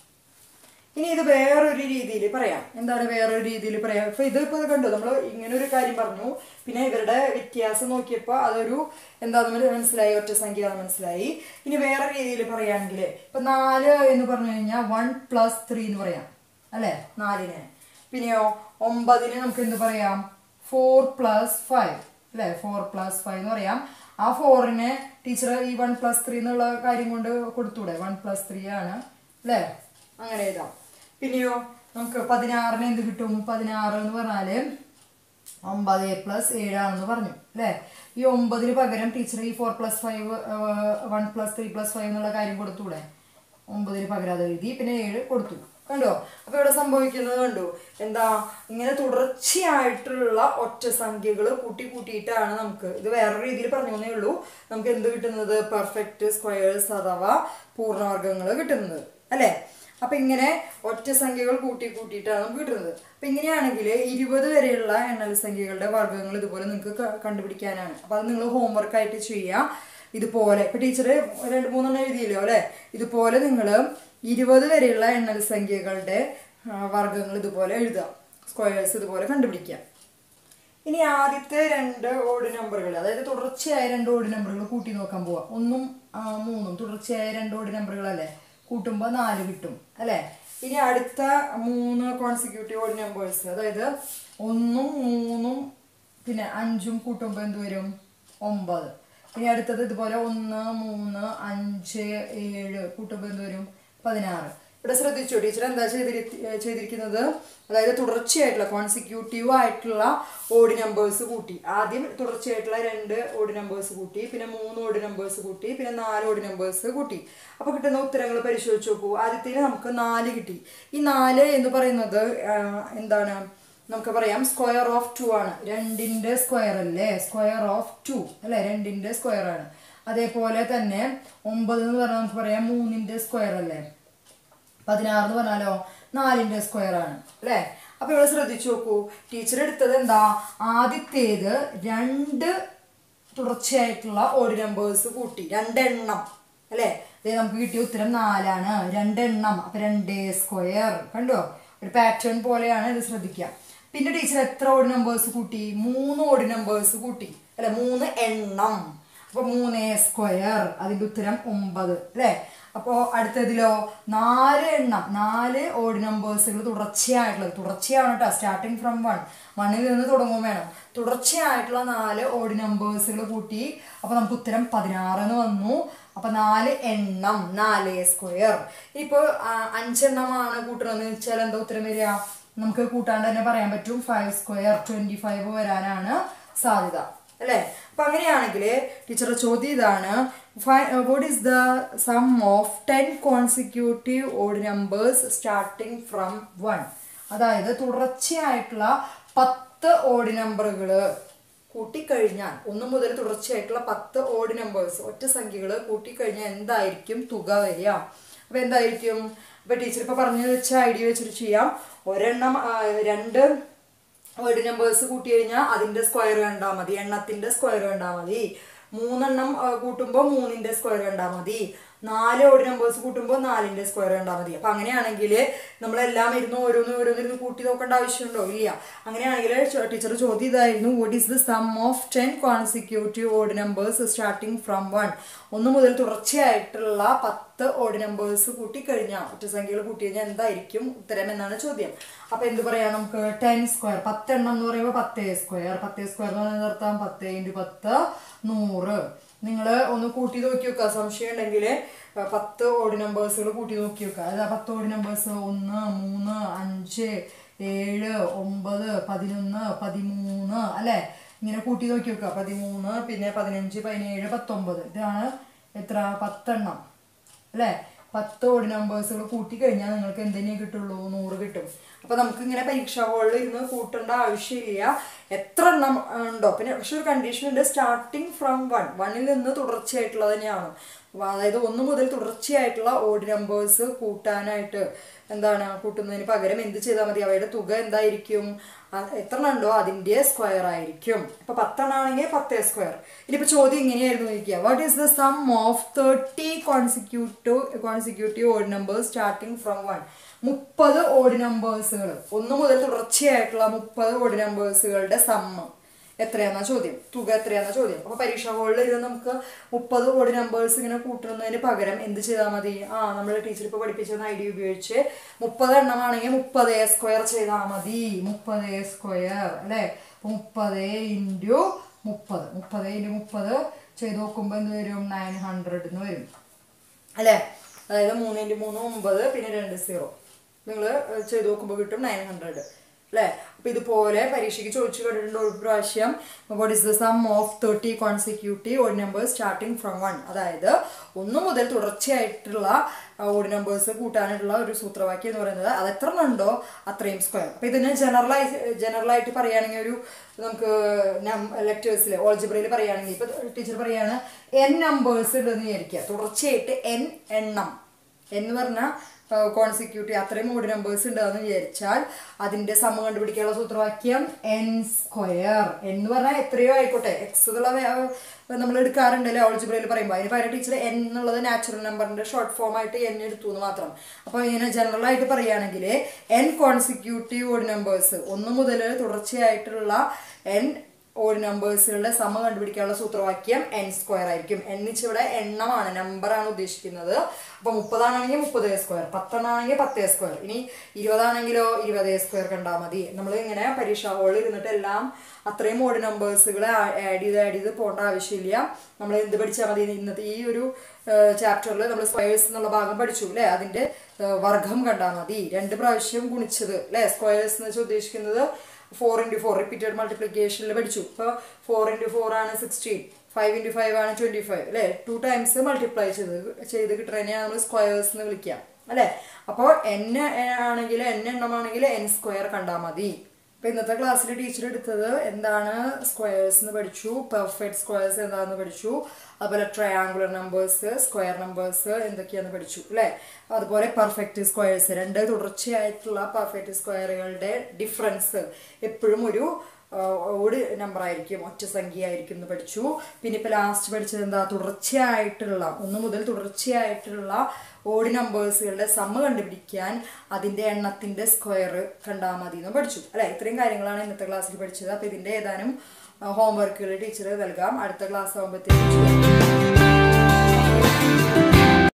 ഇനി ഇത് വേറൊരു രീതിയിൽ പറയാം. എന്താണ് വേറൊരു രീതിയിൽ പറയാം? ഇതിപ്പോ കണ്ടു, നമ്മൾ ഇങ്ങനെ ഒരു കാര്യം പറഞ്ഞു, പിന്നെ ഇവരുടെ വ്യത്യാസം നോക്കിയപ്പോൾ അതൊരു എന്താണെന്ന് മനസ്സിലായി, ഒറ്റ സംഖ്യ മനസ്സിലായി. ഇനി വേറെ രീതിയിൽ പറയുകയാണെങ്കിൽ ഇപ്പൊ 4 എന്ന് പറഞ്ഞു കഴിഞ്ഞാൽ 1 + 3 എന്ന് പറയാം അല്ലെ 4ന്. പിന്നെയോ 9ന് നമുക്ക് എന്ത് പറയാം? 4 + 5 അല്ലെ. 4 + 5 എന്ന് പറയാം. ആ 4ന് ടീച്ചർ ഈ 1 + 3 എന്നുള്ള കാര്യം കൊണ്ട് കൊടുത്തൂടെ? 1 + 3 ആണ് അല്ലെ, അങ്ങനെ എഴുതാം. പിന്നെയോ നമുക്ക് 16ന് എന്ത് കിട്ടും? 16 എന്ന് പറഞ്ഞാല് 9 + 7 ആണെന്ന് പറഞ്ഞു അല്ലെ. ഈ 9ന് പകരം ടീച്ചർ ഈ 4 + 5 1 + 3 + 5 എന്നുള്ള കാര്യം കൊടുത്തൂടെ? 9ന് പകരം അത് എഴുതി, പിന്നെ 7 കൊടുത്തു. കണ്ടോ? അപ്പൊ ഇവിടെ സംഭവിക്കുന്നത് കണ്ടു, എന്താ? ഇങ്ങനെ തുടർച്ചയായിട്ടുള്ള ഒറ്റ സംഖ്യകൾ കൂട്ടിയിട്ടാണ് നമുക്ക്, ഇത് വേറൊരു രീതിയിൽ പറഞ്ഞേ ഉള്ളൂ, നമുക്ക് എന്ത് കിട്ടുന്നത്? പെർഫെക്റ്റ് സ്ക്വയേഴ്സ് അഥവാ പൂർണ്ണവർഗങ്ങൾ കിട്ടുന്നത് അല്ലെ. അപ്പൊ ഇങ്ങനെ ഒറ്റ സംഖ്യകൾ കൂട്ടിയിട്ടാണ് നമുക്ക് കിട്ടുന്നത്. അപ്പൊ ഇങ്ങനെയാണെങ്കിൽ 20 വരെയുള്ള എണ്ണൽ സംഖ്യകളുടെ വർഗ്ഗങ്ങൾ ഇതുപോലെ നിങ്ങൾക്ക് കണ്ടുപിടിക്കാനാണ്. അപ്പൊ അത് നിങ്ങൾ ഹോംവർക്ക് ആയിട്ട് ചെയ്യുക. ഇതുപോലെ ഇപ്പൊ ടീച്ചർ 2-3 എണ്ണം എഴുതിയല്ലോ അല്ലെ. ഇതുപോലെ നിങ്ങൾ 20 വരെയുള്ള എണ്ണൽ സംഖ്യകളുടെ വർഗ്ഗങ്ങൾ ഇതുപോലെ എഴുതുക, സ്ക്വയേഴ്സ് ഇതുപോലെ കണ്ടുപിടിക്കുക. ഇനി ആദ്യത്തെ രണ്ട് ഓഡ് നമ്പറുകൾ, അതായത് തുടർച്ചയായ രണ്ട് ഓഡ് നമ്പറുകൾ കൂട്ടി നോക്കാൻ പോവാം. 1ഉം 3ഉം തുടർച്ചയായ രണ്ട് ഓഡ് നമ്പറുകളല്ലേ, കൂട്ടുമ്പോൾ 4 കിട്ടും അല്ലേ. ഇനി അടുത്ത 3 കോൺസിക്യൂട്ടീവ് ഓഡ് നമ്പേഴ്സ്, അതായത് 1ഉം 3ഉം പിന്നെ 5ഉം കൂട്ടുമ്പോൾ എന്ത് വരും? 9. ഇനി അടുത്തത് ഇതുപോലെ 1, 3, 5, 7 കൂട്ടുമ്പോൾ എന്ത് വരും? 16. ഇവിടെ ശ്രദ്ധിച്ചു ടീച്ചർ എന്താ ചെയ്തിരിക്കുന്നത്, അതായത് തുടർച്ചയായിട്ടുള്ള കോൺസിക്യൂട്ടീവ് ആയിട്ടുള്ള ഓഡ് നമ്പേഴ്സ് കൂട്ടി. ആദ്യം തുടർച്ചയായിട്ടുള്ള 2 ഓഡ് നമ്പേഴ്സ് കൂട്ടി, പിന്നെ 3 ഓഡ് നമ്പേഴ്സ് കൂട്ടി, പിന്നെ 4 ഓഡ് നമ്പേഴ്സ് കൂട്ടി. അപ്പോൾ കിട്ടുന്ന ഉത്തരങ്ങൾ പരിശോധിച്ച് നോക്കൂ. ആദ്യത്തേന് നമുക്ക് 4 കിട്ടി. ഈ 4 എന്ന് പറയുന്നത് എന്താണ്? നമുക്ക് പറയാം സ്ക്വയർ ഓഫ് 2 ആണ്. 2ന്റെ സ്ക്വയർ അല്ലേ, സ്ക്വയർ ഓഫ് 2 അല്ലേ, 2ന്റെ സ്ക്വയർ ആണ്. അതേപോലെ തന്നെ 9 എന്ന് പറഞ്ഞാൽ നമുക്ക് പറയാം 3ന്റെ സ്ക്വയർ അല്ലേ. 16 എന്ന് പറഞ്ഞാലോ 4ന്റെ സ്ക്വയർ ആണ് അല്ലേ. അപ്പൊ ഇവിടെ ശ്രദ്ധിച്ചു നോക്കൂ, ടീച്ചർ എടുത്തത് എന്താ? ആദ്യത്തേത് 2 തുടർച്ചയായിട്ടുള്ള ഓഡ് നമ്പേഴ്സ് കൂട്ടി, 2 എണ്ണം അല്ലേ. നമുക്ക് കിട്ടിയ ഉത്തരം 4 ആണ്, 2 എണ്ണം. അപ്പൊ 2 സ്ക്വയർ കണ്ടോ, ഒരു പാറ്റേൺ പോലെയാണ് ഇത്, ശ്രദ്ധിക്കുക. പിന്നെ ടീച്ചർ എത്ര ഓഡ് നമ്പേഴ്സ് കൂട്ടി? 3 ഓഡ് നമ്പേഴ്സ് കൂട്ടി അല്ലെ, 3 എണ്ണം. അപ്പൊ 3 സ്ക്വയർ, അതിന്റെ ഉത്തരം 9 അല്ലേ. അപ്പോൾ അടുത്തതിലോ 4 എണ്ണം, 4 ഓഡ് നമ്പേഴ്സുകൾ തുടർച്ചയായിട്ടുള്ളത്, തുടർച്ചയാണ് കേട്ടോ, സ്റ്റാർട്ടിങ് ഫ്രം 1 നിന്ന് തുടങ്ങും വേണം. തുടർച്ചയായിട്ടുള്ള 4 ഓഡ് നമ്പേഴ്സുകൾ കൂട്ടി, അപ്പൊ നമുക്ക് ഉത്തരം 16 എന്ന് വന്നു. അപ്പൊ 4 എണ്ണം, 4 സ്ക്വയർ. ഇപ്പൊ 5 എണ്ണമാണ് കൂട്ടണമെന്ന് വെച്ചാൽ എന്താ ഉത്തരം വരിക? നമുക്ക് കൂട്ടാണ്ട് തന്നെ പറയാൻ പറ്റും 5 സ്ക്വയർ 25 വരാനാണ് സാധ്യത അല്ലേ. അപ്പൊ അങ്ങനെയാണെങ്കിൽ ടീച്ചറുടെ ചോദ്യം ഇതാണ്, what is the sum of 10 consecutive odd numbers starting from 1? അതായത് തുടർച്ചയായിട്ടുള്ള 10 ഓഡ് നമ്പറുകൾ കൂട്ടിക്കഴിഞ്ഞാൽ, 1 മുതൽ തുടർച്ചയായിട്ടുള്ള 10 ഓഡ് നമ്പേഴ്സ്, ഒറ്റ സംഖ്യകൾ കൂട്ടിക്കഴിഞ്ഞാൽ എന്തായിരിക്കും തുക വരിക? അപ്പൊ എന്തായിരിക്കും? അപ്പൊ ടീച്ചർ ഇപ്പൊ പറഞ്ഞു വെച്ച ഐഡിയ വെച്ചിട്ട് ചെയ്യാം. ഒരെണ്ണം 2 ഓഡ് നമ്പേഴ്സ് കൂട്ടി കഴിഞ്ഞാൽ അതിന്റെ സ്ക്വയർ കണ്ടാൽ മതി, എണ്ണത്തിന്റെ സ്ക്വയർ കണ്ടാൽ മതി. 3 എണ്ണം കൂട്ടുമ്പോൾ 3ന്റെ സ്ക്വയർ കണ്ടാൽ മതി. 4 ഓഡ് നമ്പേഴ്സ് കൂട്ടുമ്പോൾ 4ന്റെ സ്ക്വയർ കണ്ടാൽ മതി. അപ്പൊ അങ്ങനെയാണെങ്കിൽ നമ്മളെല്ലാം ഓരോന്നിരുന്ന് കൂട്ടി നോക്കേണ്ട ആവശ്യമുണ്ടോ? ഇല്ല. അങ്ങനെയാണെങ്കിൽ ടീച്ചർ ചോദ്യം ഇതായിരുന്നു, what is the sum of 10 consecutive odd numbers starting from 1? 1 മുതൽ തുടർച്ചയായിട്ടുള്ള 10 ഓഡ് നമ്പേഴ്സ് കൂട്ടിക്കഴിഞ്ഞാൽ, ഒറ്റ സംഖ്യകൾ കൂട്ടി കഴിഞ്ഞാൽ എന്തായിരിക്കും ഉത്തരം എന്നാണ് ചോദ്യം. അപ്പൊ എന്ത് പറയാം നമുക്ക്? 10 സ്ക്വയർ, 10 എണ്ണം എന്ന് പറയുമ്പോൾ 10 സ്ക്വയർ. 10 സ്ക്വയർ എന്ന് പറഞ്ഞാൽ നിർത്താം, 10 × 10 100. നിങ്ങൾ ഒന്ന് കൂട്ടി നോക്കി വെക്കുക, സംശയം ഉണ്ടെങ്കിൽ 10 ഓഡ് നമ്പേഴ്സുകൾ കൂട്ടി നോക്കി വെക്കുക. അതായത് 10 ഓഡ് നമ്പേഴ്സ് 1, 3, 5, 7, 9, 11, 13 അല്ലെ, ഇങ്ങനെ കൂട്ടി നോക്കി വെക്കുക. 13, പിന്നെ 15, 17, 19. ഇതാണ് എത്ര? 10 എണ്ണം അല്ലെ. 10 ഓഡ് നമ്പേഴ്സുകൾ കൂട്ടി കഴിഞ്ഞാൽ നിങ്ങൾക്ക് എന്തിനേ കിട്ടുള്ളൂ? 100 കിട്ടും. അപ്പൊ നമുക്ക് ഇങ്ങനെ പരീക്ഷാ ഹോളിൽ ഇരുന്ന് കൂട്ടേണ്ട ആവശ്യമില്ല, എത്ര എണ്ണം ഉണ്ടോ. പിന്നെ പക്ഷെ ഒരു കണ്ടീഷൻ ഉണ്ട്, സ്റ്റാർട്ടിങ് ഫ്രം 1 നിന്ന് തുടർച്ചയായിട്ടുള്ളത് തന്നെയാണ്. അതായത് 1 മുതൽ തുടർച്ചയായിട്ടുള്ള ഓഡ് നമ്പേഴ്സ് കൂട്ടാനായിട്ട് എന്താണ്, കൂട്ടുന്നതിന് പകരം എന്ത് ചെയ്താൽ മതി? അവയുടെ തുക എന്തായിരിക്കും? എത്ര എണ്ണം ഉണ്ടോ അതിന്റെ സ്ക്വയർ ആയിരിക്കും. അപ്പൊ 10 എണ്ണാണെങ്കിൽ 10 സ്ക്വയർ. ഇനിയിപ്പോ ചോദ്യം ഇങ്ങനെയായിരുന്നു ചോദിക്കുക, what is the sum of 30 consecutive odd numbers starting from 1? 30 odd നമ്പേഴ്സുകൾ, 1 മുതൽ തുടർച്ചയായിട്ടുള്ള 30 ഓഡ് നമ്പേഴ്സുകളുടെ സമ്മ് എത്രയാണെന്ന ചോദ്യം, തുക എത്രയാണെന്ന ചോദ്യം. അപ്പൊ പരീക്ഷാ ഹോളിൽ ഇത് നമുക്ക് 30 ഓഡ് നമ്പേഴ്സ് ഇങ്ങനെ കൂട്ടുന്നതിന് പകരം എന്ത് ചെയ്താൽ മതി? നമ്മൾ ടീച്ചർ ഇപ്പൊ പഠിപ്പിച്ചിരുന്ന ഐഡിയ ഉപയോഗിച്ച് 30 എണ്ണമാണെങ്കിൽ 30 സ്ക്വയർ ചെയ്താൽ മതി. 30 സ്ക്വയർ അല്ലെ. 30 × 30 ചെയ്ത് നോക്കുമ്പോൾ എന്ത് വരും? 900 എന്ന് വരും അല്ലെ. അതായത് 3 × 3 9, പിന്നെ 2 0. നിങ്ങൾ ചെയ്ത് നോക്കുമ്പോൾ കിട്ടും 900 അല്ലേ. അപ്പൊ ഇതുപോലെ പരീക്ഷയ്ക്ക് ചോദിച്ചു കണ്ടിട്ടുണ്ട് ഒരു പ്രാവശ്യം, what is the sum of 30 consecutive odd numbers starting from 1? അതായത് 1 മുതൽ തുടർച്ചയായിട്ടുള്ള ഓഡ് നമ്പേഴ്സ് കൂട്ടാനായിട്ടുള്ള ഒരു സൂത്രവാക്യം എന്ന് പറയുന്നത് അത് എത്ര ഉണ്ടോ അത്രയും സ്ക്വയർ. അപ്പൊ ഇതിന് ജനറലായിട്ട് പറയുകയാണെങ്കിൽ ഒരു നമുക്ക് ലെറ്റേഴ്സിൽ ഓൾജിബ്രയിൽ പറയുകയാണെങ്കിൽ, ഇപ്പൊ ടീച്ചർ പറയാണ് n നമ്പേഴ്സ് ഉണ്ടെന്ന് വിചാരിക്കുക, തുടർച്ചയായിട്ട് n എണ്ണം എന്ന് പറഞ്ഞാൽ കോൺസിക്യൂട്ടീവ് അത്രയും ഓഡ് നമ്പേഴ്സ് ഉണ്ടാന്ന് വിചാരിച്ചാൽ അതിന്റെ സമം കണ്ടുപിടിക്കാനുള്ള സൂത്രവാക്യം n സ്ക്വയർ എന്ന് പറഞ്ഞാൽ എത്രയോ ആയിക്കോട്ടെ. എക്സ് എന്നുള്ള നമ്മൾ എടുക്കാറുണ്ടല്ലോ ഓൾജിബ്രയിൽ പറയുമ്പോൾ, അതിന് പകരം ടീച്ചർ n എന്നുള്ളത് നാച്ചുറൽ നമ്പറിന്റെ ഷോർട്ട് ഫോം ആയിട്ട് n എടുത്തു എന്ന് മാത്രം. അപ്പോൾ ഇങ്ങനെ ജനറൽ ആയിട്ട് പറയുകയാണെങ്കിൽ n കോൺസിക്യൂട്ടീവ് ഓഡ് നമ്പേഴ്സ് 1 മുതൽ തുടർച്ചയായിട്ടുള്ള n ഓഡ് നമ്പേഴ്സുകളുടെ സമം കണ്ടുപിടിക്കാനുള്ള സൂത്രവാക്യം n സ്ക്വയർ ആയിരിക്കും. n ഇവിടെ എണ്ണമാണ്, നമ്പറാണ് ഉദ്ദേശിക്കുന്നത്. അപ്പൊ 30 ആണെങ്കിൽ 30 സ്ക്വയർ, 10 ആണെങ്കിൽ 10 സ്ക്വയർ, ഇനി 20 ആണെങ്കിലോ 20 സ്ക്വയർ കണ്ടാൽ മതി. നമ്മൾ ഇങ്ങനെ പരീക്ഷാ ഹോളിൽ ഇരുന്നിട്ട് എല്ലാം അത്രയും ഓഡ് നമ്പേഴ്സുകളെ ആഡ് ചെയ്ത് പോകേണ്ട ആവശ്യമില്ല. നമ്മൾ എന്ത് പഠിച്ചാൽ മതി, ഇന്നത്തെ ഈ ഒരു ചാപ്റ്ററിൽ നമ്മൾ സ്ക്വയേഴ്സ് എന്നുള്ള ഭാഗം പഠിച്ചു അല്ലെ, അതിന്റെ വർഗം കണ്ടാൽ മതി. 2 പ്രാവശ്യം ഗുണിച്ചത് അല്ലെ. സ്ക്വയേഴ്സ് എന്ന് വെച്ചാൽ ഉദ്ദേശിക്കുന്നത് 4 into 4 റിപ്പീറ്റഡ് മൾട്ടിപ്ലിക്കേഷനിൽ പഠിച്ചു. ഇപ്പോൾ 4 into 4 ആണ് 16, 5 into 5 ആണ് 25 അല്ലെ. 2 times മൾട്ടിപ്ലൈ ചെയ്ത് കിട്ടുന്നതിനെയാണ് നമ്മൾ സ്ക്വയേഴ്സ് എന്ന് വിളിക്കുക അല്ലെ. അപ്പോൾ n ആണെങ്കിൽ n എണ്ണമാണെങ്കിൽ n സ്ക്വയർ കണ്ടാൽ മതി. അപ്പോൾ ഇന്നത്തെ ക്ലാസ്സിൽ ടീച്ചർ എടുത്തത് എന്താണ് സ്ക്വയേഴ്സ് എന്ന് പഠിച്ചു, പെർഫെക്റ്റ് സ്ക്വയേഴ്സ് എന്താണെന്ന് പഠിച്ചു, അതുപോലെ ട്രയാങ്കുലർ നമ്പേഴ്സ്, സ്ക്വയർ നമ്പേഴ്സ് എന്തൊക്കെയാണെന്ന് പഠിച്ചു അല്ലേ. അതുപോലെ പെർഫെക്റ്റ് സ്ക്വയേഴ്സ്, 2 തുടർച്ചയായിട്ടുള്ള പെർഫെക്റ്റ് സ്ക്വയറുകളുടെ ഡിഫറൻസ് എപ്പോഴും ഒരു ഓഡ് നമ്പർ ആയിരിക്കും, ഒറ്റ സംഖ്യ ആയിരിക്കും എന്ന് പഠിച്ചു. പിന്നെ ഇപ്പോൾ ലാസ്റ്റ് പഠിച്ചത് എന്താ, തുടർച്ചയായിട്ടുള്ള 1 മുതൽ തുടർച്ചയായിട്ടുള്ള ഓഡ് നമ്പേഴ്സുകളുടെ സമം കണ്ടുപിടിക്കാൻ അതിന്റെ എണ്ണത്തിന്റെ സ്ക്വയർ കണ്ടാൽ മതി എന്ന് പഠിച്ചു അല്ലെ. ഇത്രയും കാര്യങ്ങളാണ് ഇന്നത്തെ ക്ലാസ്സിൽ പഠിച്ചത്. അപ്പോൾ ഇതിന്റെ ഏതാനും ഹോംവർക്കുകൾ ടീച്ചർ നൽകാം അടുത്ത ക്ലാസ് ആകുമ്പോഴത്തേക്കും.